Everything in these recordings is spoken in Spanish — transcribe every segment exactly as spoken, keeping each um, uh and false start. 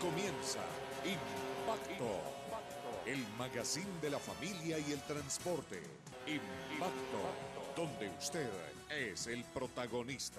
comienza Impacto, el magazine de la familia y el transporte. Impacto, donde usted es el protagonista.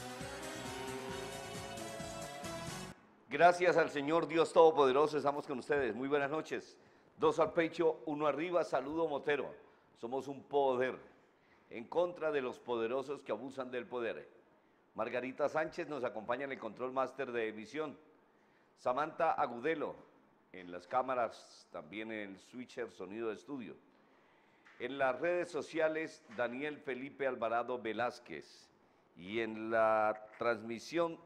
Gracias al Señor Dios Todopoderoso, estamos con ustedes. Muy buenas noches. Dos al pecho, uno arriba, saludo Motero. Somos un poder en contra de los poderosos que abusan del poder. Margarita Sánchez nos acompaña en el control máster de emisión. Samantha Agudelo en las cámaras, también en el switcher sonido de estudio. En las redes sociales, Daniel Felipe Alvarado Velázquez. Y en la transmisión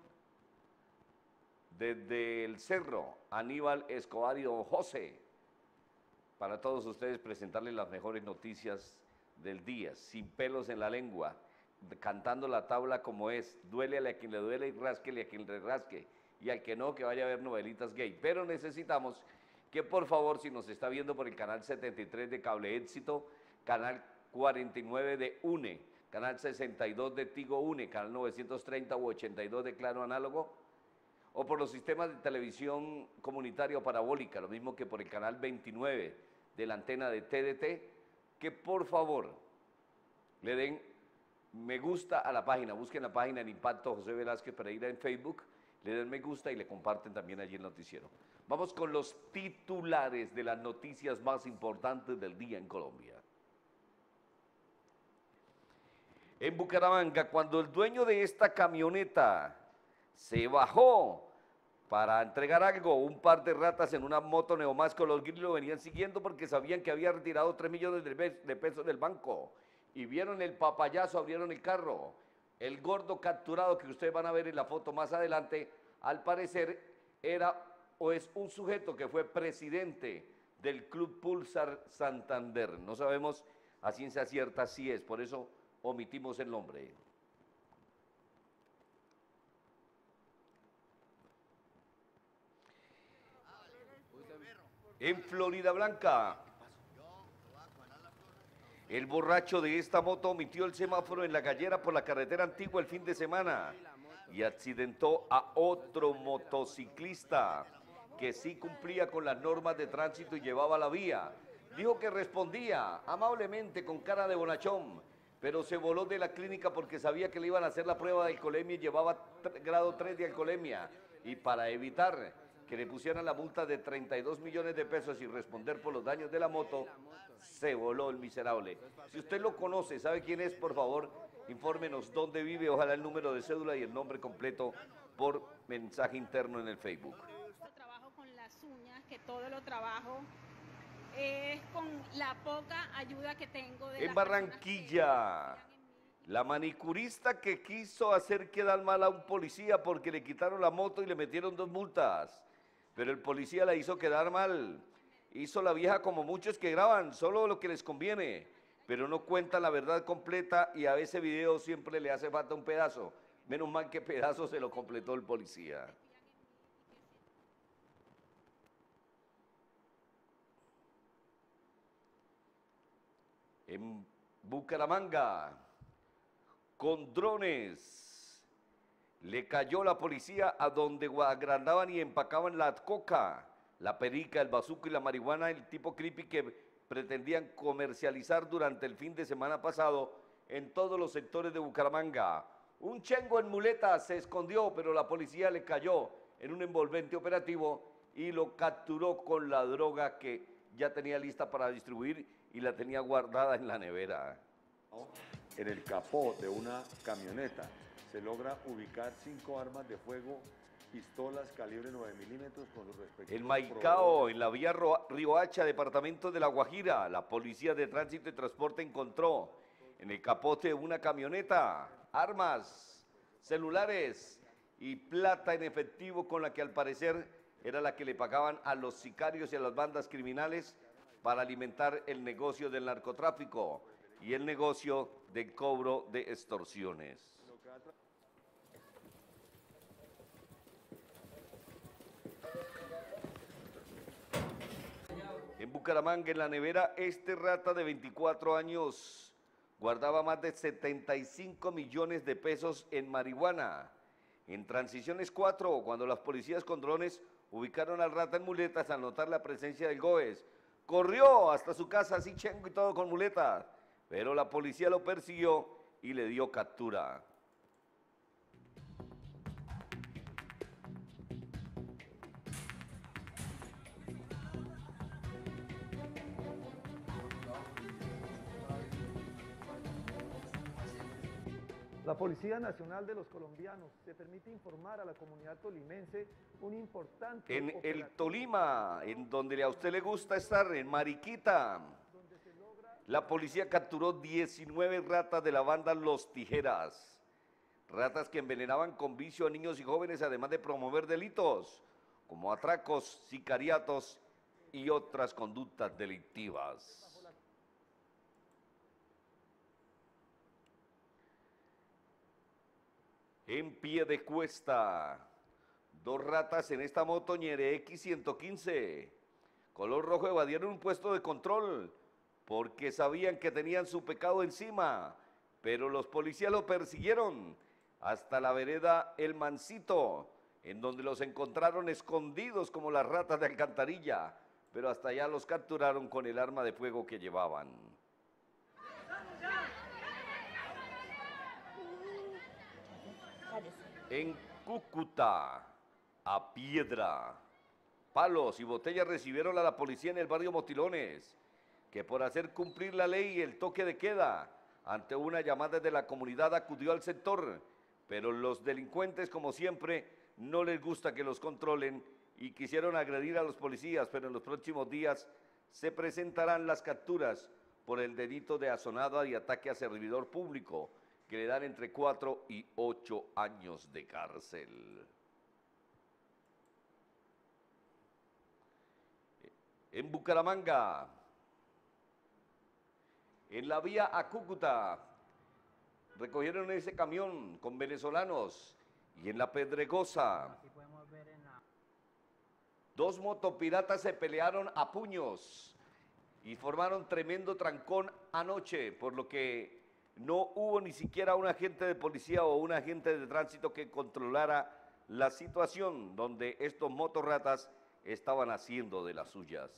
desde el Cerro, Aníbal Escobar y don José. Para todos ustedes presentarles las mejores noticias del día, sin pelos en la lengua, cantando la tabla como es, duélele a quien le duele y rásquele a quien le rasque, y al que no, que vaya a ver novelitas gay. Pero necesitamos que por favor, si nos está viendo por el canal setenta y tres de Cable Éxito, canal cuarenta y nueve de UNE, canal sesenta y dos de Tigo UNE, canal novecientos treinta u ochenta y dos de Claro Análogo, o por los sistemas de televisión comunitaria o parabólica, lo mismo que por el canal veintinueve de la antena de T D T, que por favor le den me gusta a la página, busquen la página en Impacto José Velázquez Pereira en Facebook, le den me gusta y le comparten también allí el noticiero. Vamos con los titulares de las noticias más importantes del día en Colombia. En Bucaramanga, cuando el dueño de esta camioneta se bajó para entregar algo, un par de ratas en una moto Neomás color gris lo venían siguiendo porque sabían que había retirado tres millones de pesos del banco. Y vieron el papayazo, abrieron el carro. El gordo capturado que ustedes van a ver en la foto más adelante, al parecer era o es un sujeto que fue presidente del Club Pulsar Santander. No sabemos a ciencia cierta si es, por eso omitimos el nombre. En Florida Blanca, el borracho de esta moto omitió el semáforo en La Gallera por la carretera antigua el fin de semana y accidentó a otro motociclista que sí cumplía con las normas de tránsito y llevaba la vía. Dijo que respondía amablemente con cara de bonachón, pero se voló de la clínica porque sabía que le iban a hacer la prueba de alcoholemia y llevaba grado tres de alcoholemia. Y para evitar que le pusieran la multa de treinta y dos millones de pesos y responder por los daños de la moto, se voló el miserable. Si usted lo conoce, sabe quién es, por favor, infórmenos dónde vive, ojalá el número de cédula y el nombre completo por mensaje interno en el Facebook. Trabajo con las uñas, que todo lo trabajo es con la poca ayuda que tengo de En Barranquilla, la manicurista que quiso hacer quedar mal a un policía porque le quitaron la moto y le metieron dos multas, pero el policía la hizo quedar mal. Hizo la vieja como muchos que graban, solo lo que les conviene, pero no cuentan la verdad completa y a ese video siempre le hace falta un pedazo. Menos mal que pedazo se lo completó el policía. En Bucaramanga, con drones, le cayó la policía a donde agrandaban y empacaban la coca, la perica, el bazuco y la marihuana, el tipo creepy que pretendían comercializar durante el fin de semana pasado en todos los sectores de Bucaramanga. Un chengo en muleta se escondió, pero la policía le cayó en un envolvente operativo y lo capturó con la droga que ya tenía lista para distribuir y la tenía guardada en la nevera. En el capó de una camioneta se logra ubicar cinco armas de fuego, pistolas calibre nueve milímetros con los respectivos... En Maicao, en la vía Riohacha, departamento de La Guajira, la policía de tránsito y transporte encontró en el capote de una camioneta armas, celulares y plata en efectivo con la que al parecer era la que le pagaban a los sicarios y a las bandas criminales para alimentar el negocio del narcotráfico y el negocio del cobro de extorsiones. En Bucaramanga, en la nevera, este rata de veinticuatro años guardaba más de setenta y cinco millones de pesos en marihuana. En Transiciones cuatro, cuando las policías con drones ubicaron al rata en muletas al notar la presencia del Goes. Corrió hasta su casa así chengo y todo con muletas, pero la policía lo persiguió y le dio captura. La Policía Nacional de los Colombianos se permite informar a la comunidad tolimense un importante... En el Tolima, en donde a usted le gusta estar, en Mariquita, la policía capturó diecinueve ratas de la banda Los Tijeras. Ratas que envenenaban con vicio a niños y jóvenes, además de promover delitos, como atracos, sicariatos y otras conductas delictivas. En Piedecuesta, dos ratas en esta moto Ñere X ciento quince, color rojo, evadieron un puesto de control porque sabían que tenían su pecado encima, pero los policías lo persiguieron hasta la vereda El Mancito, en donde los encontraron escondidos como las ratas de alcantarilla, pero hasta allá los capturaron con el arma de fuego que llevaban. En Cúcuta, a piedra, palos y botellas recibieron a la policía en el barrio Motilones, que por hacer cumplir la ley y el toque de queda, ante una llamada de la comunidad acudió al sector, pero los delincuentes, como siempre, no les gusta que los controlen y quisieron agredir a los policías, pero en los próximos días se presentarán las capturas por el delito de asonada y ataque a servidor público, que le dan entre cuatro y ocho años de cárcel. En Bucaramanga, en la vía a Cúcuta, recogieron ese camión con venezolanos, y en la Pedregosa, dos motopiratas se pelearon a puños y formaron tremendo trancón anoche, por lo que no hubo ni siquiera un agente de policía o un agente de tránsito que controlara la situación donde estos motorratas estaban haciendo de las suyas.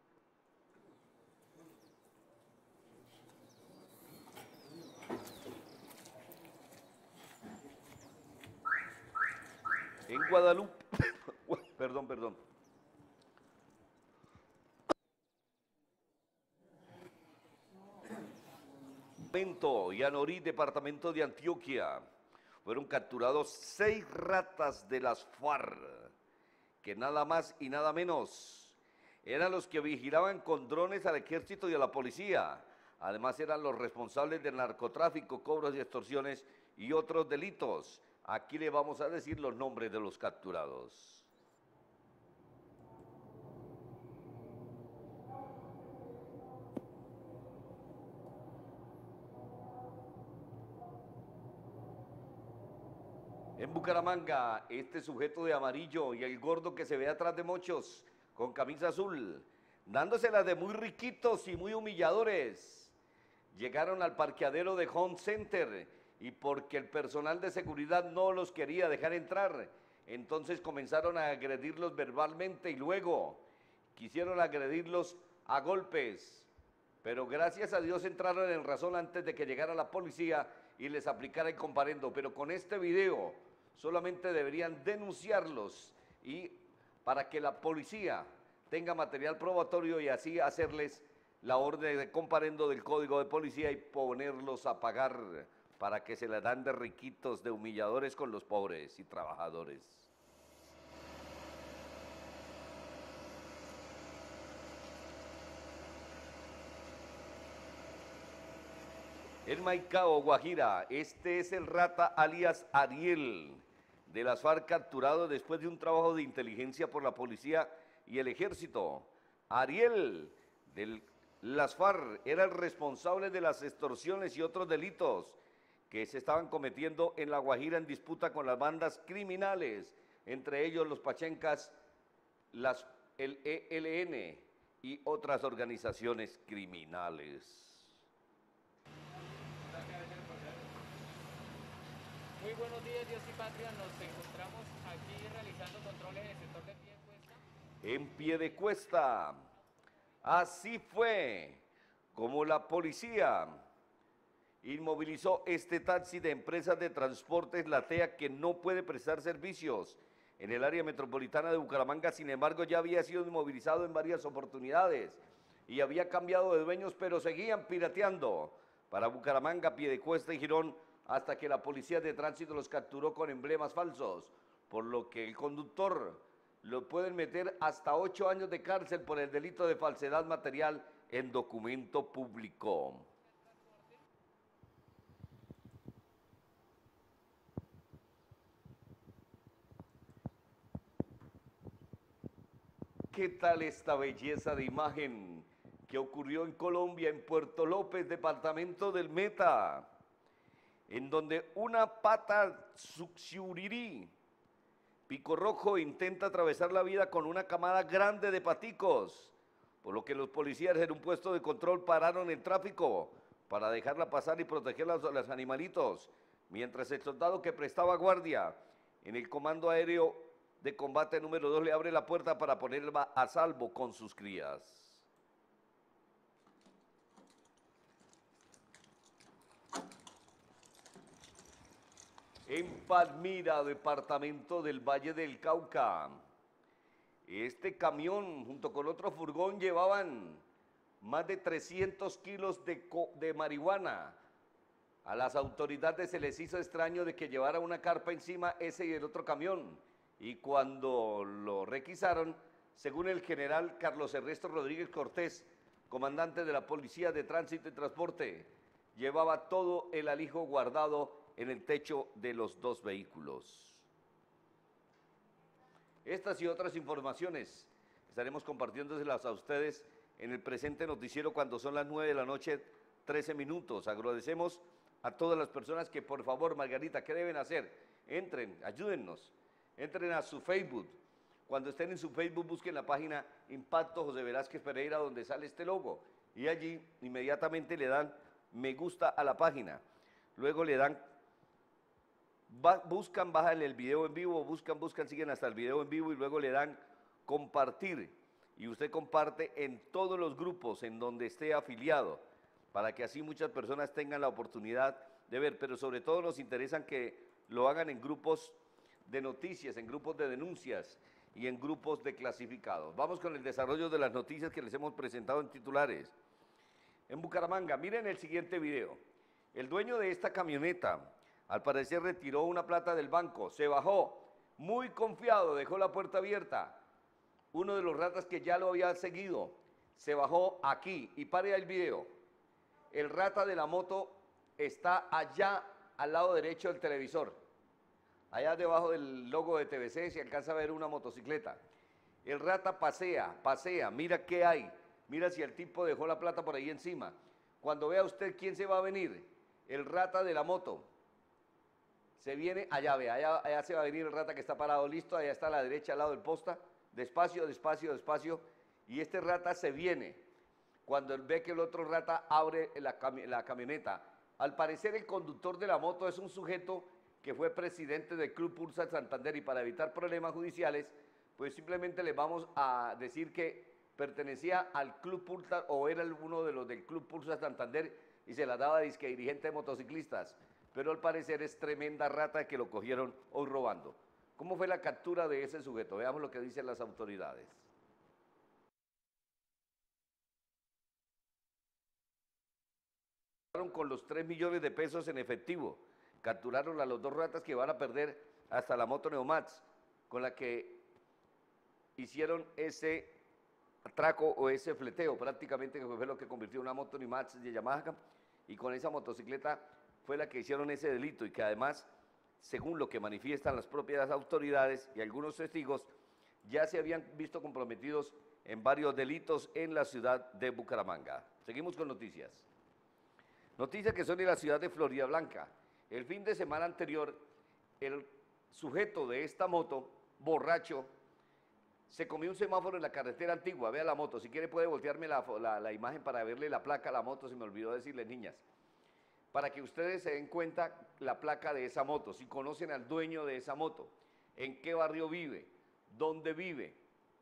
En Guadalupe, perdón, perdón. Y Anorí, departamento de Antioquia, fueron capturados seis ratas de las FARC, que nada más y nada menos eran los que vigilaban con drones al ejército y a la policía. Además eran los responsables del narcotráfico, cobros y extorsiones y otros delitos. Aquí le vamos a decir los nombres de los capturados. En Bucaramanga, este sujeto de amarillo y el gordo que se ve atrás de muchos, con camisa azul, dándoselas de muy riquitos y muy humilladores, llegaron al parqueadero de Home Center y porque el personal de seguridad no los quería dejar entrar, entonces comenzaron a agredirlos verbalmente y luego quisieron agredirlos a golpes, pero gracias a Dios entraron en razón antes de que llegara la policía y les aplicara el comparendo, pero con este video solamente deberían denunciarlos y para que la policía tenga material probatorio y así hacerles la orden de comparendo del Código de Policía y ponerlos a pagar para que se les dan de riquitos, de humilladores con los pobres y trabajadores. En Maicao, Guajira, este es el rata alias Ariel, de las FARC, capturado después de un trabajo de inteligencia por la policía y el ejército. Ariel, de las FARC, era el responsable de las extorsiones y otros delitos que se estaban cometiendo en La Guajira en disputa con las bandas criminales, entre ellos los Pachencas, las, el E L N y otras organizaciones criminales. Muy buenos días, Dios y Patria. Nos encontramos aquí realizando controles en el sector de Piedecuesta. en Piedecuesta. Así fue como la policía inmovilizó este taxi de empresas de transportes Latea que no puede prestar servicios en el área metropolitana de Bucaramanga. Sin embargo, ya había sido inmovilizado en varias oportunidades y había cambiado de dueños, pero seguían pirateando para Bucaramanga, Piedecuesta y Girón, hasta que la policía de tránsito los capturó con emblemas falsos, por lo que el conductor lo pueden meter hasta ocho años de cárcel por el delito de falsedad material en documento público. ¿Qué tal esta belleza de imagen que ocurrió en Colombia, en Puerto López, departamento del Meta, en donde una pata suxiurirí, pico rojo, intenta atravesar la vida con una camada grande de paticos, por lo que los policías en un puesto de control pararon el tráfico para dejarla pasar y proteger a los, a los animalitos, mientras el soldado que prestaba guardia en el Comando Aéreo de Combate número dos le abre la puerta para ponerla a salvo con sus crías. En Palmira, departamento del Valle del Cauca, este camión junto con otro furgón llevaban más de trescientos kilos de, de marihuana. A las autoridades se les hizo extraño de que llevara una carpa encima ese y el otro camión, y cuando lo requisaron, según el general Carlos Ernesto Rodríguez Cortés, comandante de la Policía de Tránsito y Transporte, llevaba todo el alijo guardado en el techo de los dos vehículos. Estas y otras informaciones estaremos compartiéndoselas a ustedes en el presente noticiero cuando son las nueve de la noche, trece minutos. Agradecemos a todas las personas que, por favor, Margarita, ¿qué deben hacer? Entren, ayúdennos, entren a su Facebook. Cuando estén en su Facebook, busquen la página Impacto José Velázquez Pereira, donde sale este logo, y allí inmediatamente le dan me gusta a la página. Luego le dan, va, buscan, bajan el video en vivo, buscan, buscan, siguen hasta el video en vivo y luego le dan compartir. Y usted comparte en todos los grupos en donde esté afiliado, para que así muchas personas tengan la oportunidad de ver, pero sobre todo nos interesa que lo hagan en grupos de noticias, en grupos de denuncias y en grupos de clasificados. Vamos con el desarrollo de las noticias que les hemos presentado en titulares. En Bucaramanga, miren el siguiente video. El dueño de esta camioneta, al parecer retiró una plata del banco, se bajó, muy confiado, dejó la puerta abierta. Uno de los ratas que ya lo había seguido, se bajó aquí y pare el video. El rata de la moto está allá al lado derecho del televisor. Allá debajo del logo de T V C se alcanza a ver una motocicleta. El rata pasea, pasea, mira qué hay, mira si el tipo dejó la plata por ahí encima. Cuando vea usted quién se va a venir, el rata de la moto, se viene, allá ve, allá, allá se va a venir el rata que está parado listo, allá está a la derecha al lado del posta, despacio, despacio, despacio, y este rata se viene. Cuando él ve que el otro rata abre la, cami la camioneta, al parecer el conductor de la moto es un sujeto que fue presidente del Club Pulsar Santander, y para evitar problemas judiciales, pues simplemente le vamos a decir que pertenecía al Club Pulsar o era uno de los del Club Pulsar Santander y se la daba disque dirigente de motociclistas, pero al parecer es tremenda rata que lo cogieron hoy robando. ¿Cómo fue la captura de ese sujeto? Veamos lo que dicen las autoridades. Con los tres millones de pesos en efectivo. Capturaron a los dos ratas que van a perder hasta la moto Neomax, con la que hicieron ese atraco o ese fleteo, prácticamente que fue lo que convirtió una moto Neomax de Yamaha, y con esa motocicleta fue la que hicieron ese delito, y que además, según lo que manifiestan las propias autoridades y algunos testigos, ya se habían visto comprometidos en varios delitos en la ciudad de Bucaramanga. Seguimos con noticias. Noticias que son de la ciudad de Florida Blanca. El fin de semana anterior, el sujeto de esta moto, borracho, se comió un semáforo en la carretera antigua. Vea la moto, si quiere puede voltearme la, la, la imagen para verle la placa a la moto, se me olvidó decirles, niñas. Para que ustedes se den cuenta la placa de esa moto, si conocen al dueño de esa moto, en qué barrio vive, dónde vive,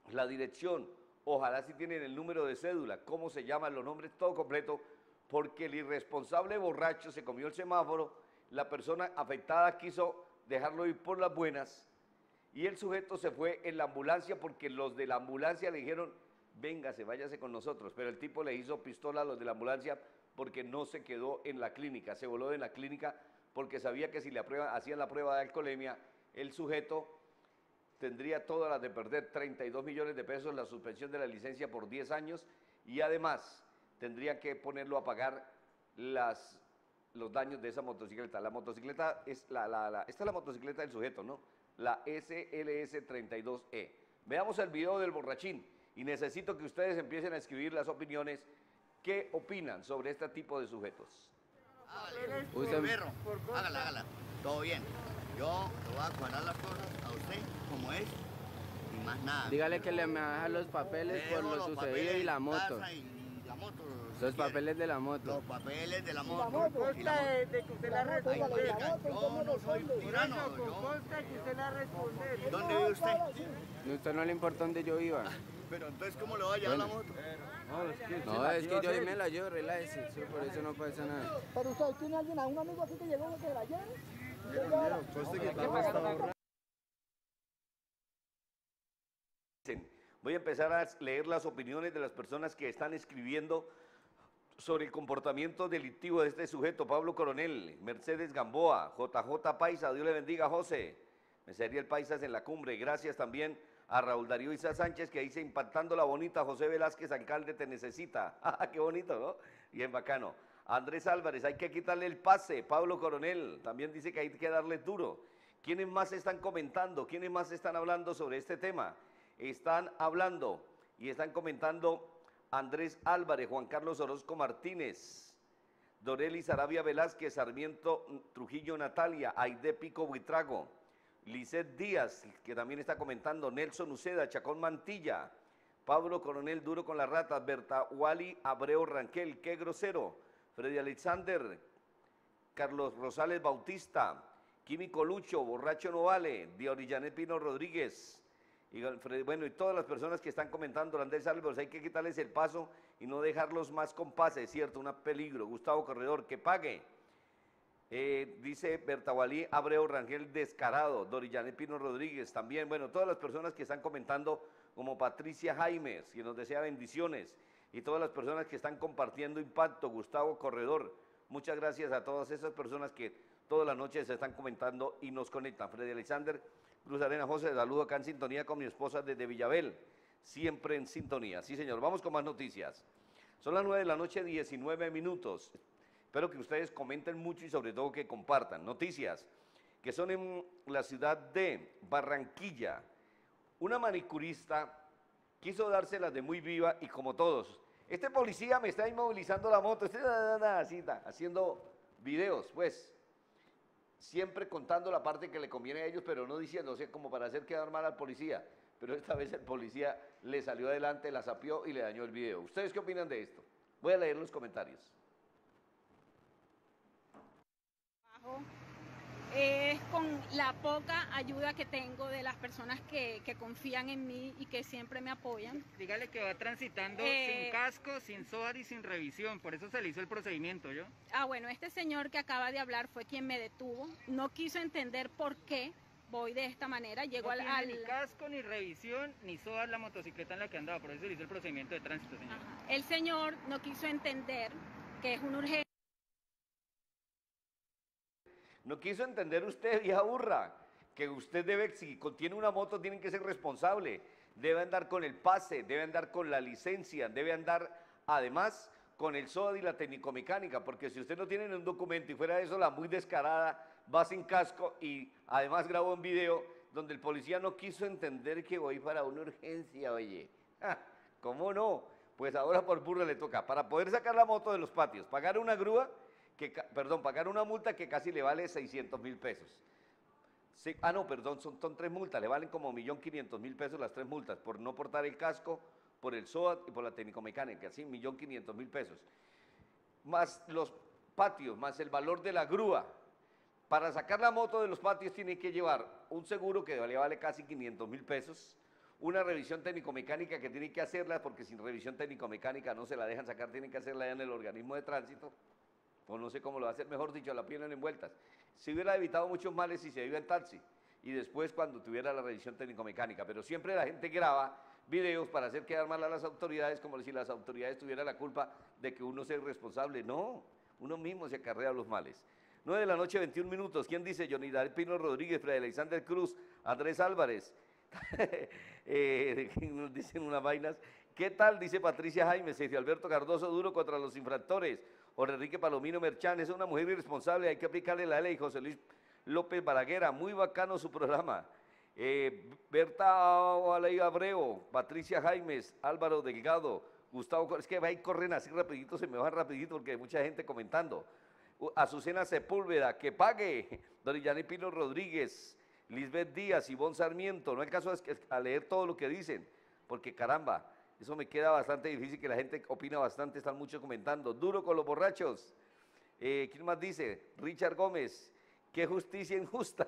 la dirección, ojalá si tienen el número de cédula, cómo se llaman los nombres, todo completo, porque el irresponsable borracho se comió el semáforo, la persona afectada quiso dejarlo ir por las buenas y el sujeto se fue en la ambulancia porque los de la ambulancia le dijeron, véngase, váyase con nosotros, pero el tipo le hizo pistola a los de la ambulancia porque no se quedó en la clínica, se voló de la clínica porque sabía que si le aprueba, hacían la prueba de alcoholemia, el sujeto tendría todas las de perder treinta y dos millones de pesos, la suspensión de la licencia por diez años y además tendría que ponerlo a pagar las, los daños de esa motocicleta. La motocicleta es la, la, la, esta es la motocicleta del sujeto, ¿no? La S L S treinta y dos E. Veamos el video del borrachín y necesito que ustedes empiecen a escribir las opiniones. ¿Qué opinan sobre este tipo de sujetos? Hágale, usted perro, hágala, hágala, todo bien. Yo le voy a cuadrar las cosas a usted como es y más nada. Dígale que le me baja los papeles por lo sucedido y la moto. Y la moto los papeles de la moto. Los papeles de la moto. La moto, y la moto. De, de que usted la responde. Oiga, yo no soy tirano. Con consta que usted la responde. ¿Dónde vive usted? A usted no le importa dónde yo iba. Pero entonces, ¿cómo le va a llevar Bueno. la moto? No, es que, no, es que yo ahí me la llevo, relájese, sí, por eso no pasa nada. Pero usted tiene alguien, a un amigo aquí que llegó que la lleve. Voy a empezar a leer las opiniones de las personas que están escribiendo sobre el comportamiento delictivo de este sujeto. Pablo Coronel, Mercedes Gamboa, J J Paisa, Dios le bendiga, José. Me sería el Paisas en la cumbre. Gracias también a Raúl Darío Isa Sánchez, que dice, impactando la bonita, José Velázquez, alcalde, te necesita. Ah, qué bonito, ¿no? Bien bacano. Andrés Álvarez, hay que quitarle el pase. Pablo Coronel, también dice que hay que darle duro. ¿Quiénes más están comentando? ¿Quiénes más están hablando sobre este tema? Están hablando y están comentando Andrés Álvarez, Juan Carlos Orozco Martínez, Dorelis Arabia Velázquez, Sarmiento Trujillo Natalia, Aide Pico Buitrago, Lisset Díaz, que también está comentando, Nelson Uceda, Chacón Mantilla, Pablo Coronel, duro con las ratas, Berta Wally Abreu Ranquel, qué grosero, Freddy Alexander, Carlos Rosales Bautista, Químico Lucho, Borracho No Vale, Diorillanet Pino Rodríguez, y Freddy, bueno, y todas las personas que están comentando, Andrés Álvarez, hay que quitarles el paso y no dejarlos más con pase, es cierto, un peligro. Gustavo Corredor, que pague. Eh, dice Bertawalí Abreu Rangel, descarado. Dorillanet Pino Rodríguez también. Bueno, todas las personas que están comentando, como Patricia Jaimes, que nos desea bendiciones, y todas las personas que están compartiendo impacto, Gustavo Corredor. Muchas gracias a todas esas personas que todas las noches se están comentando y nos conectan. Freddy Alexander Cruz Arena, José, saludo acá en sintonía con mi esposa desde Villabel, siempre en sintonía. Sí, señor, vamos con más noticias. Son las nueve de la noche, diecinueve minutos. Espero que ustedes comenten mucho y sobre todo que compartan. Noticias que son en la ciudad de Barranquilla. Una manicurista quiso dárselas de muy viva y como todos, este policía me está inmovilizando la moto, este, así está, haciendo videos, pues, siempre contando la parte que le conviene a ellos, pero no diciéndose como para hacer quedar mal al policía. Pero esta vez el policía le salió adelante, la sapió y le dañó el video. ¿Ustedes qué opinan de esto? Voy a leer los comentarios. Es con la poca ayuda que tengo de las personas que, que confían en mí y que siempre me apoyan. Dígale que va transitando Eh, sin casco, sin S O A R y sin revisión, por eso se le hizo el procedimiento, ¿yo? Ah, bueno, este señor que acaba de hablar fue quien me detuvo. No quiso entender por qué voy de esta manera. Llegó No al... tiene al- ni casco, ni revisión, ni S O A R la motocicleta en la que andaba, por eso se le hizo el procedimiento de tránsito, señor. Ajá. El señor no quiso entender que es una urgencia. No quiso entender usted, vieja burra, que usted debe, si tiene una moto, tiene que ser responsable. Debe andar con el pase, debe andar con la licencia, debe andar además con el S O A D y la técnico-mecánica, porque si usted no tiene un documento y fuera de eso la muy descarada, va sin casco y además grabó un video donde el policía no quiso entender que voy para una urgencia, oye. Ja, ¿cómo no? Pues ahora por burro le toca, para poder sacar la moto de los patios, pagar una grúa, que, perdón, pagar una multa que casi le vale seiscientos mil pesos. Sí, ah, no, perdón, son, son tres multas, le valen como un millón quinientos mil pesos las tres multas, por no portar el casco, por el S O A D y por la técnico-mecánica, así, un millón quinientos mil pesos. Más los patios, más el valor de la grúa. Para sacar la moto de los patios tiene que llevar un seguro que le vale casi quinientos mil pesos, una revisión técnico-mecánica que tienen que hacerla, porque sin revisión técnico-mecánica no se la dejan sacar, tienen que hacerla ya en el organismo de tránsito, o no sé cómo lo va a hacer, mejor dicho, la tienen envueltas. Se hubiera evitado muchos males si se iba en taxi, y después cuando tuviera la revisión técnico-mecánica, pero siempre la gente graba videos para hacer quedar mal a las autoridades, como si las autoridades tuvieran la culpa de que uno sea irresponsable. No, uno mismo se acarrea los males. nueve de la noche, veintiún minutos. ¿Quién dice? Johnny David Pino Rodríguez, Fred Alexander Cruz, Andrés Álvarez. eh, nos dicen unas vainas. ¿Qué tal? Dice Patricia Jaime, Sergio Alberto Cardoso, duro contra los infractores. Jorge Enrique Palomino Merchán, es una mujer irresponsable, hay que aplicarle la ley. José Luis López Balaguera, muy bacano su programa. Eh, Berta Aley Abreu, Patricia Jaimes, Álvaro Delgado, Gustavo, es que va y corren así rapidito, se me van rapidito porque hay mucha gente comentando. Azucena Sepúlveda, que pague. Don Yané Pino Rodríguez, Lisbeth Díaz, Ivonne Sarmiento, no alcanzo a leer todo lo que dicen, porque caramba, eso me queda bastante difícil, que la gente opina bastante, están muchos comentando. Duro con los borrachos. Eh, ¿Quién más dice? Richard Gómez, qué justicia injusta.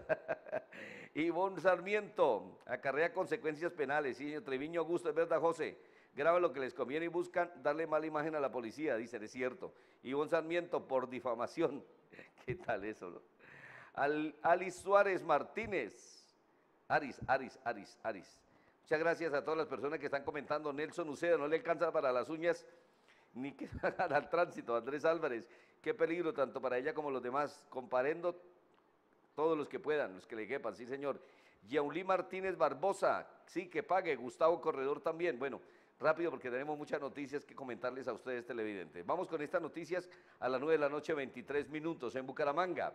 Ivonne Sarmiento, acarrea consecuencias penales. Sí, señor Treviño Augusto, es verdad, José. Graban lo que les conviene y buscan darle mala imagen a la policía, dicen, es cierto. Ivonne Sarmiento, por difamación. ¿Qué tal eso, no? Al, Alice Suárez Martínez. Aris, Aris, Aris, Aris. Muchas gracias a todas las personas que están comentando. Nelson Uceda, no le alcanza para las uñas ni que al tránsito. Andrés Álvarez, qué peligro tanto para ella como los demás. Comparendo todos los que puedan, los que le quepan, sí señor. Yaulí Martínez Barbosa, sí, que pague. Gustavo Corredor también. Bueno, rápido porque tenemos muchas noticias que comentarles a ustedes televidentes. Vamos con estas noticias a las nueve de la noche, veintitrés minutos en Bucaramanga.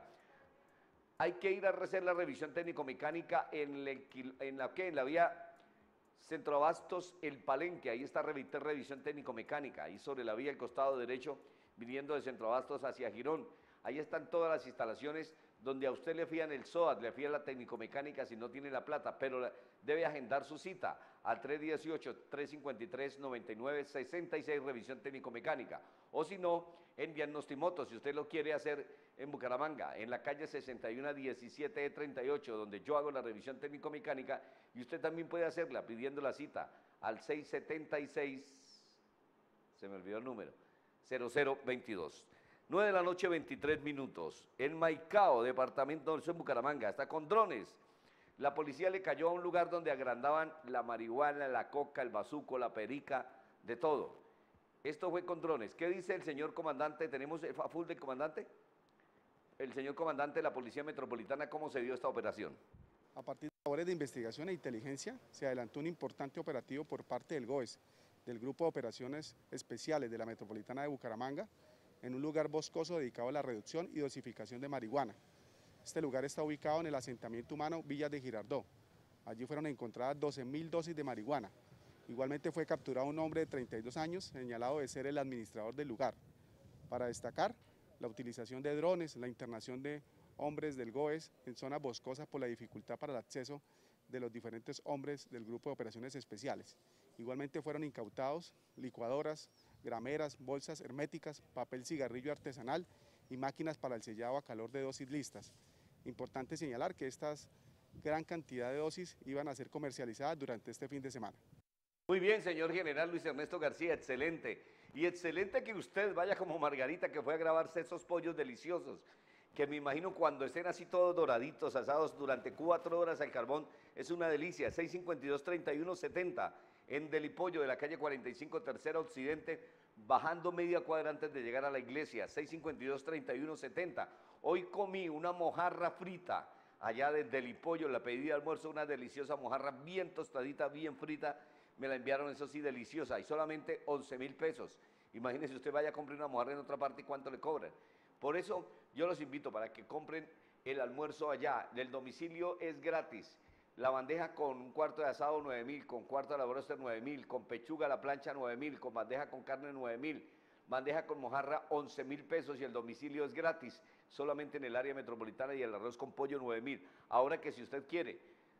Hay que ir a hacer la revisión técnico-mecánica en, en, la, ¿qué? en la vía Centroabastos El Palenque, ahí está revisión técnico-mecánica, ahí sobre la vía el costado derecho, viniendo de Centroabastos hacia Girón. Ahí están todas las instalaciones donde a usted le fían el S O A T, le fían la técnico-mecánica si no tiene la plata, pero debe agendar su cita al tres dieciocho, tres cincuenta y tres, noventa y nueve, sesenta y seis, revisión técnico-mecánica. O si no, en Diagnostimoto, si usted lo quiere hacer en Bucaramanga, en la calle sesenta y uno, diecisiete E treinta y ocho, donde yo hago la revisión técnico-mecánica, y usted también puede hacerla pidiendo la cita al seis setenta y seis, se me olvidó el número, cero cero veintidós. nueve de la noche, veintitrés minutos. En Maicao, departamento de Bucaramanga, está con drones. La policía le cayó a un lugar donde agrandaban la marihuana, la coca, el bazuco, la perica, de todo. Esto fue con drones. ¿Qué dice el señor comandante? ¿Tenemos el full del comandante? El señor comandante de la Policía Metropolitana, ¿cómo se dio esta operación? A partir de labores de investigación e inteligencia, se adelantó un importante operativo por parte del GOES, del Grupo de Operaciones Especiales de la Metropolitana de Bucaramanga, en un lugar boscoso dedicado a la reducción y dosificación de marihuana. Este lugar está ubicado en el asentamiento humano Villas de Girardot. Allí fueron encontradas doce mil dosis de marihuana. Igualmente fue capturado un hombre de treinta y dos años, señalado de ser el administrador del lugar. Para destacar, la utilización de drones, la internación de hombres del GOES en zonas boscosas por la dificultad para el acceso de los diferentes hombres del Grupo de Operaciones Especiales. Igualmente fueron incautados licuadoras, grameras, bolsas herméticas, papel cigarrillo artesanal y máquinas para el sellado a calor de dosis listas. Importante señalar que estas gran cantidad de dosis iban a ser comercializadas durante este fin de semana. Muy bien, señor general Luis Ernesto García, excelente. Y excelente que usted vaya como Margarita, que fue a grabarse esos pollos deliciosos, que me imagino cuando estén así todos doraditos, asados durante cuatro horas al carbón, es una delicia. seis cincuenta y dos, treinta y uno setenta, en Delipollo, de la calle cuarenta y cinco, tercera occidente, bajando media cuadra antes de llegar a la iglesia, seis cincuenta y dos, treinta y uno setenta. Hoy comí una mojarra frita, allá de Delipollo, la pedí de almuerzo, una deliciosa mojarra bien tostadita, bien frita, me la enviaron, eso sí, deliciosa, y solamente once mil pesos. Imagínese, usted vaya a comprar una mojarra en otra parte y cuánto le cobran. Por eso yo los invito para que compren el almuerzo allá. El domicilio es gratis. La bandeja con un cuarto de asado nueve mil, con cuarto de la broster nueve mil, con pechuga a la plancha nueve mil, con bandeja con carne nueve mil, bandeja con mojarra once mil pesos y el domicilio es gratis, solamente en el área metropolitana, y el arroz con pollo nueve mil. Ahora que si usted quiere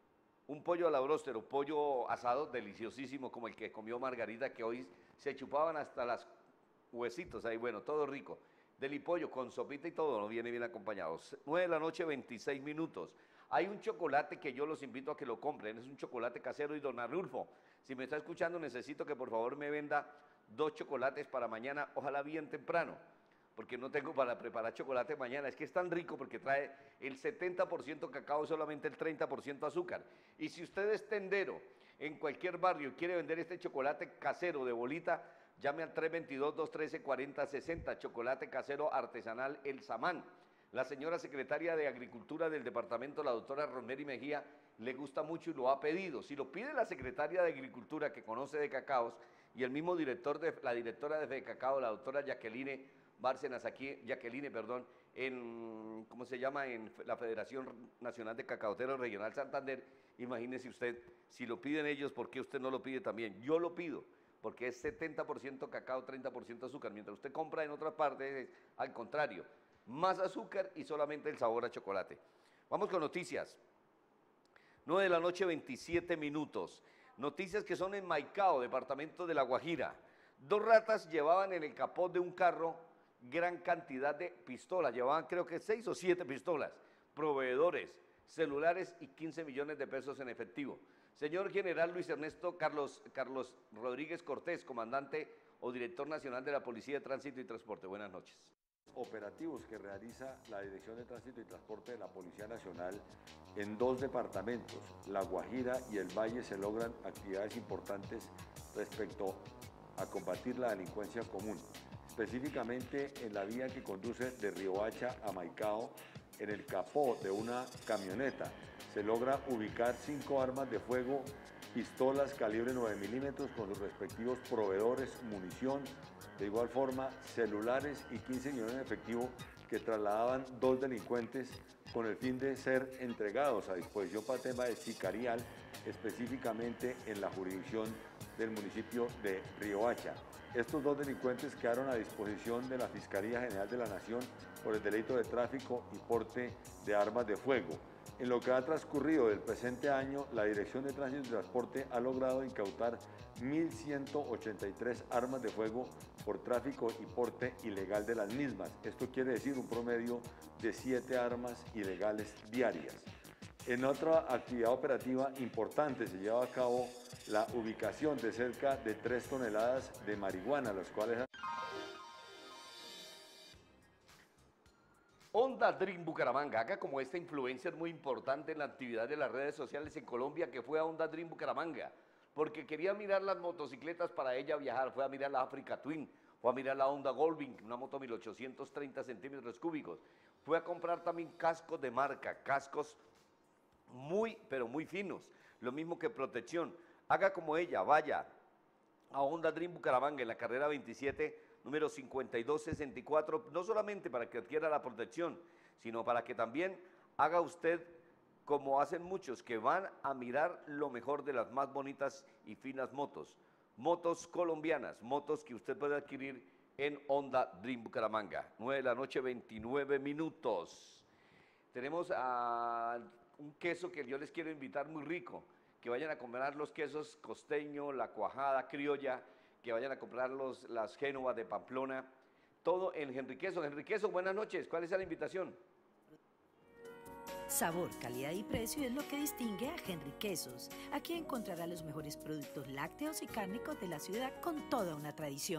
un pollo a la broster o pollo asado deliciosísimo como el que comió Margarita, que hoy se chupaban hasta las huesitos, ahí bueno, todo rico. Delipollo con sopita y todo, no viene bien acompañado. nueve de la noche, veintiséis minutos. Hay un chocolate que yo los invito a que lo compren, es un chocolate casero y don Arnulfo, si me está escuchando necesito que por favor me venda dos chocolates para mañana, ojalá bien temprano, porque no tengo para preparar chocolate mañana, es que es tan rico porque trae el setenta por ciento cacao y solamente el treinta por ciento azúcar. Y si usted es tendero en cualquier barrio y quiere vender este chocolate casero de bolita, llame al tres dos dos, dos uno tres, cuatro cero seis cero, chocolate casero artesanal El Samán. La señora secretaria de Agricultura del departamento, la doctora Rosemary Mejía, le gusta mucho y lo ha pedido. Si lo pide la secretaria de Agricultura que conoce de cacaos y el mismo director de la directora de Fecacao, la doctora Jacqueline Bárcenas, aquí, Jacqueline, perdón, en, ¿cómo se llama?, en la Federación Nacional de Cacaoteros Regional Santander, imagínese usted, si lo piden ellos, ¿por qué usted no lo pide también? Yo lo pido, porque es setenta por ciento cacao, treinta por ciento azúcar, mientras usted compra en otras partes, es al contrario, más azúcar y solamente el sabor a chocolate. Vamos con noticias. nueve de la noche, veintisiete minutos. Noticias que son en Maicao, departamento de La Guajira. Dos ratas llevaban en el capó de un carro gran cantidad de pistolas, llevaban creo que seis o siete pistolas, proveedores, celulares y quince millones de pesos en efectivo. Señor General Luis Ernesto Carlos, Carlos Rodríguez Cortés, comandante o director nacional de la Policía de Tránsito y Transporte, buenas noches. Operativos que realiza la Dirección de Tránsito y Transporte de la Policía Nacional en dos departamentos, La Guajira y el Valle, se logran actividades importantes respecto a combatir la delincuencia común, específicamente en la vía que conduce de Riohacha a Maicao. En el capó de una camioneta se logra ubicar cinco armas de fuego, pistolas calibre nueve milímetros con sus respectivos proveedores, munición, de igual forma celulares y quince millones en efectivo que trasladaban dos delincuentes con el fin de ser entregados a disposición para tema de sicarial, específicamente en la jurisdicción del municipio de Riohacha. Estos dos delincuentes quedaron a disposición de la Fiscalía General de la Nación por el delito de tráfico y porte de armas de fuego. En lo que ha transcurrido del presente año, la Dirección de Tránsito y Transporte ha logrado incautar mil ciento ochenta y tres armas de fuego por tráfico y porte ilegal de las mismas. Esto quiere decir un promedio de siete armas ilegales diarias. En otra actividad operativa importante se lleva a cabo la ubicación de cerca de tres toneladas de marihuana, las cuales... Honda Dream Bucaramanga, haga como esta influencer muy importante en la actividad de las redes sociales en Colombia, que fue a Honda Dream Bucaramanga, porque quería mirar las motocicletas para ella viajar, fue a mirar la Africa Twin, fue a mirar la Honda Goldwing, una moto mil ochocientos treinta centímetros cúbicos, fue a comprar también cascos de marca, cascos muy, pero muy finos, lo mismo que protección. Haga como ella, vaya a Honda Dream Bucaramanga en la carrera veintisiete, número cincuenta y dos sesenta y cuatro, no solamente para que adquiera la protección, sino para que también haga usted como hacen muchos, que van a mirar lo mejor de las más bonitas y finas motos, motos colombianas, motos que usted puede adquirir en Honda Dream Bucaramanga. nueve de la noche, veintinueve minutos. Tenemos a un queso que yo les quiero invitar muy rico, que vayan a comprar los quesos costeño, la cuajada, criolla, que vayan a comprar los, las Génovas de Pamplona, todo en Henry Queso. Henry Queso, buenas noches, ¿cuál es la invitación? Sabor, calidad y precio es lo que distingue a Henry Quesos. Aquí encontrará los mejores productos lácteos y cárnicos de la ciudad con toda una tradición.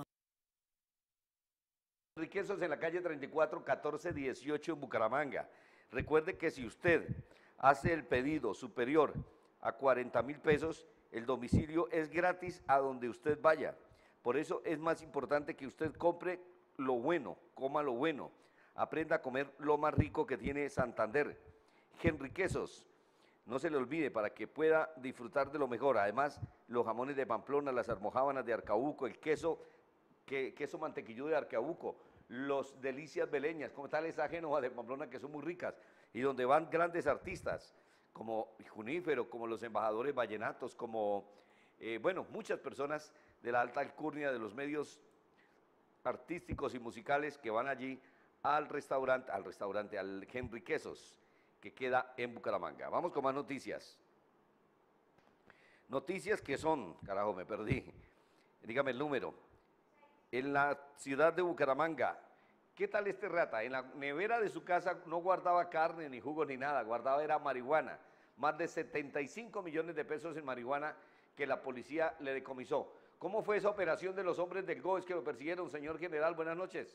Henry Quesos en la calle treinta y cuatro, catorce dieciocho en Bucaramanga. Recuerde que si usted hace el pedido superior a cuarenta mil pesos, el domicilio es gratis a donde usted vaya. Por eso es más importante que usted compre lo bueno, coma lo bueno, aprenda a comer lo más rico que tiene Santander. Henry Quesos, no se le olvide para que pueda disfrutar de lo mejor. Además, los jamones de Pamplona, las almojábanas de Arcabuco, el queso, que, queso mantequilludo de Arcabuco, los delicias beleñas, como tal esa Génova de Pamplona que son muy ricas y donde van grandes artistas como Junífero, como los embajadores vallenatos, como, eh, bueno, muchas personas de la alta alcurnia de los medios artísticos y musicales que van allí al restaurante, al restaurante, al Henry Quesos, que queda en Bucaramanga. Vamos con más noticias. Noticias que son, carajo, me perdí, dígame el número. En la ciudad de Bucaramanga, ¿Qué tal este rata? En la nevera de su casa no guardaba carne, ni jugos, ni nada, guardaba era marihuana. Más de setenta y cinco millones de pesos en marihuana que la policía le decomisó. ¿Cómo fue esa operación de los hombres del GOES que lo persiguieron, señor general? Buenas noches.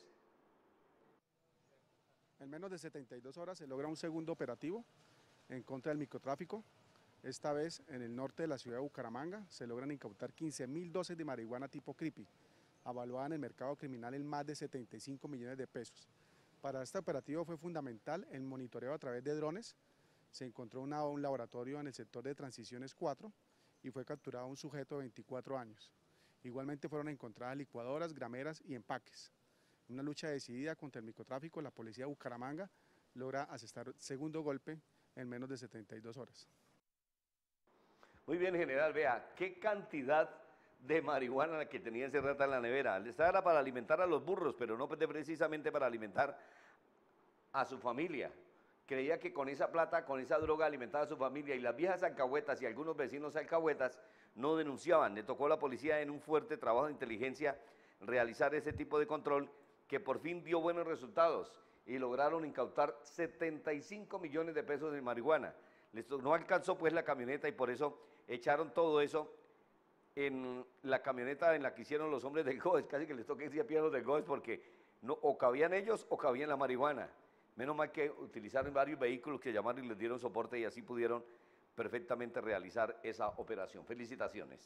En menos de setenta y dos horas se logra un segundo operativo en contra del microtráfico. Esta vez en el norte de la ciudad de Bucaramanga se logran incautar quince mil dosis de marihuana tipo creepy, avaluada en el mercado criminal en más de setenta y cinco millones de pesos. Para este operativo fue fundamental el monitoreo a través de drones. Se encontró una, un laboratorio en el sector de Transiciones cuatro y fue capturado un sujeto de veinticuatro años. Igualmente fueron encontradas licuadoras, grameras y empaques. En una lucha decidida contra el microtráfico, la policía de Bucaramanga logra asestar segundo golpe en menos de setenta y dos horas. Muy bien, general, vea, qué cantidad de marihuana que tenía ese rata en la nevera. Esta era para alimentar a los burros, pero no precisamente para alimentar a su familia. Creía que con esa plata, con esa droga alimentaba a su familia, y las viejas alcahuetas y algunos vecinos alcahuetas no denunciaban. Le tocó a la policía en un fuerte trabajo de inteligencia realizar ese tipo de control que por fin dio buenos resultados y lograron incautar setenta y cinco millones de pesos de marihuana. Les no alcanzó pues la camioneta y por eso echaron todo eso en la camioneta en la que hicieron los hombres del GOES. Casi que les toca irse a pie a los del GOES porque no, o cabían ellos o cabían la marihuana. Menos mal que utilizaron varios vehículos que llamaron y les dieron soporte y así pudieron perfectamente realizar esa operación. Felicitaciones.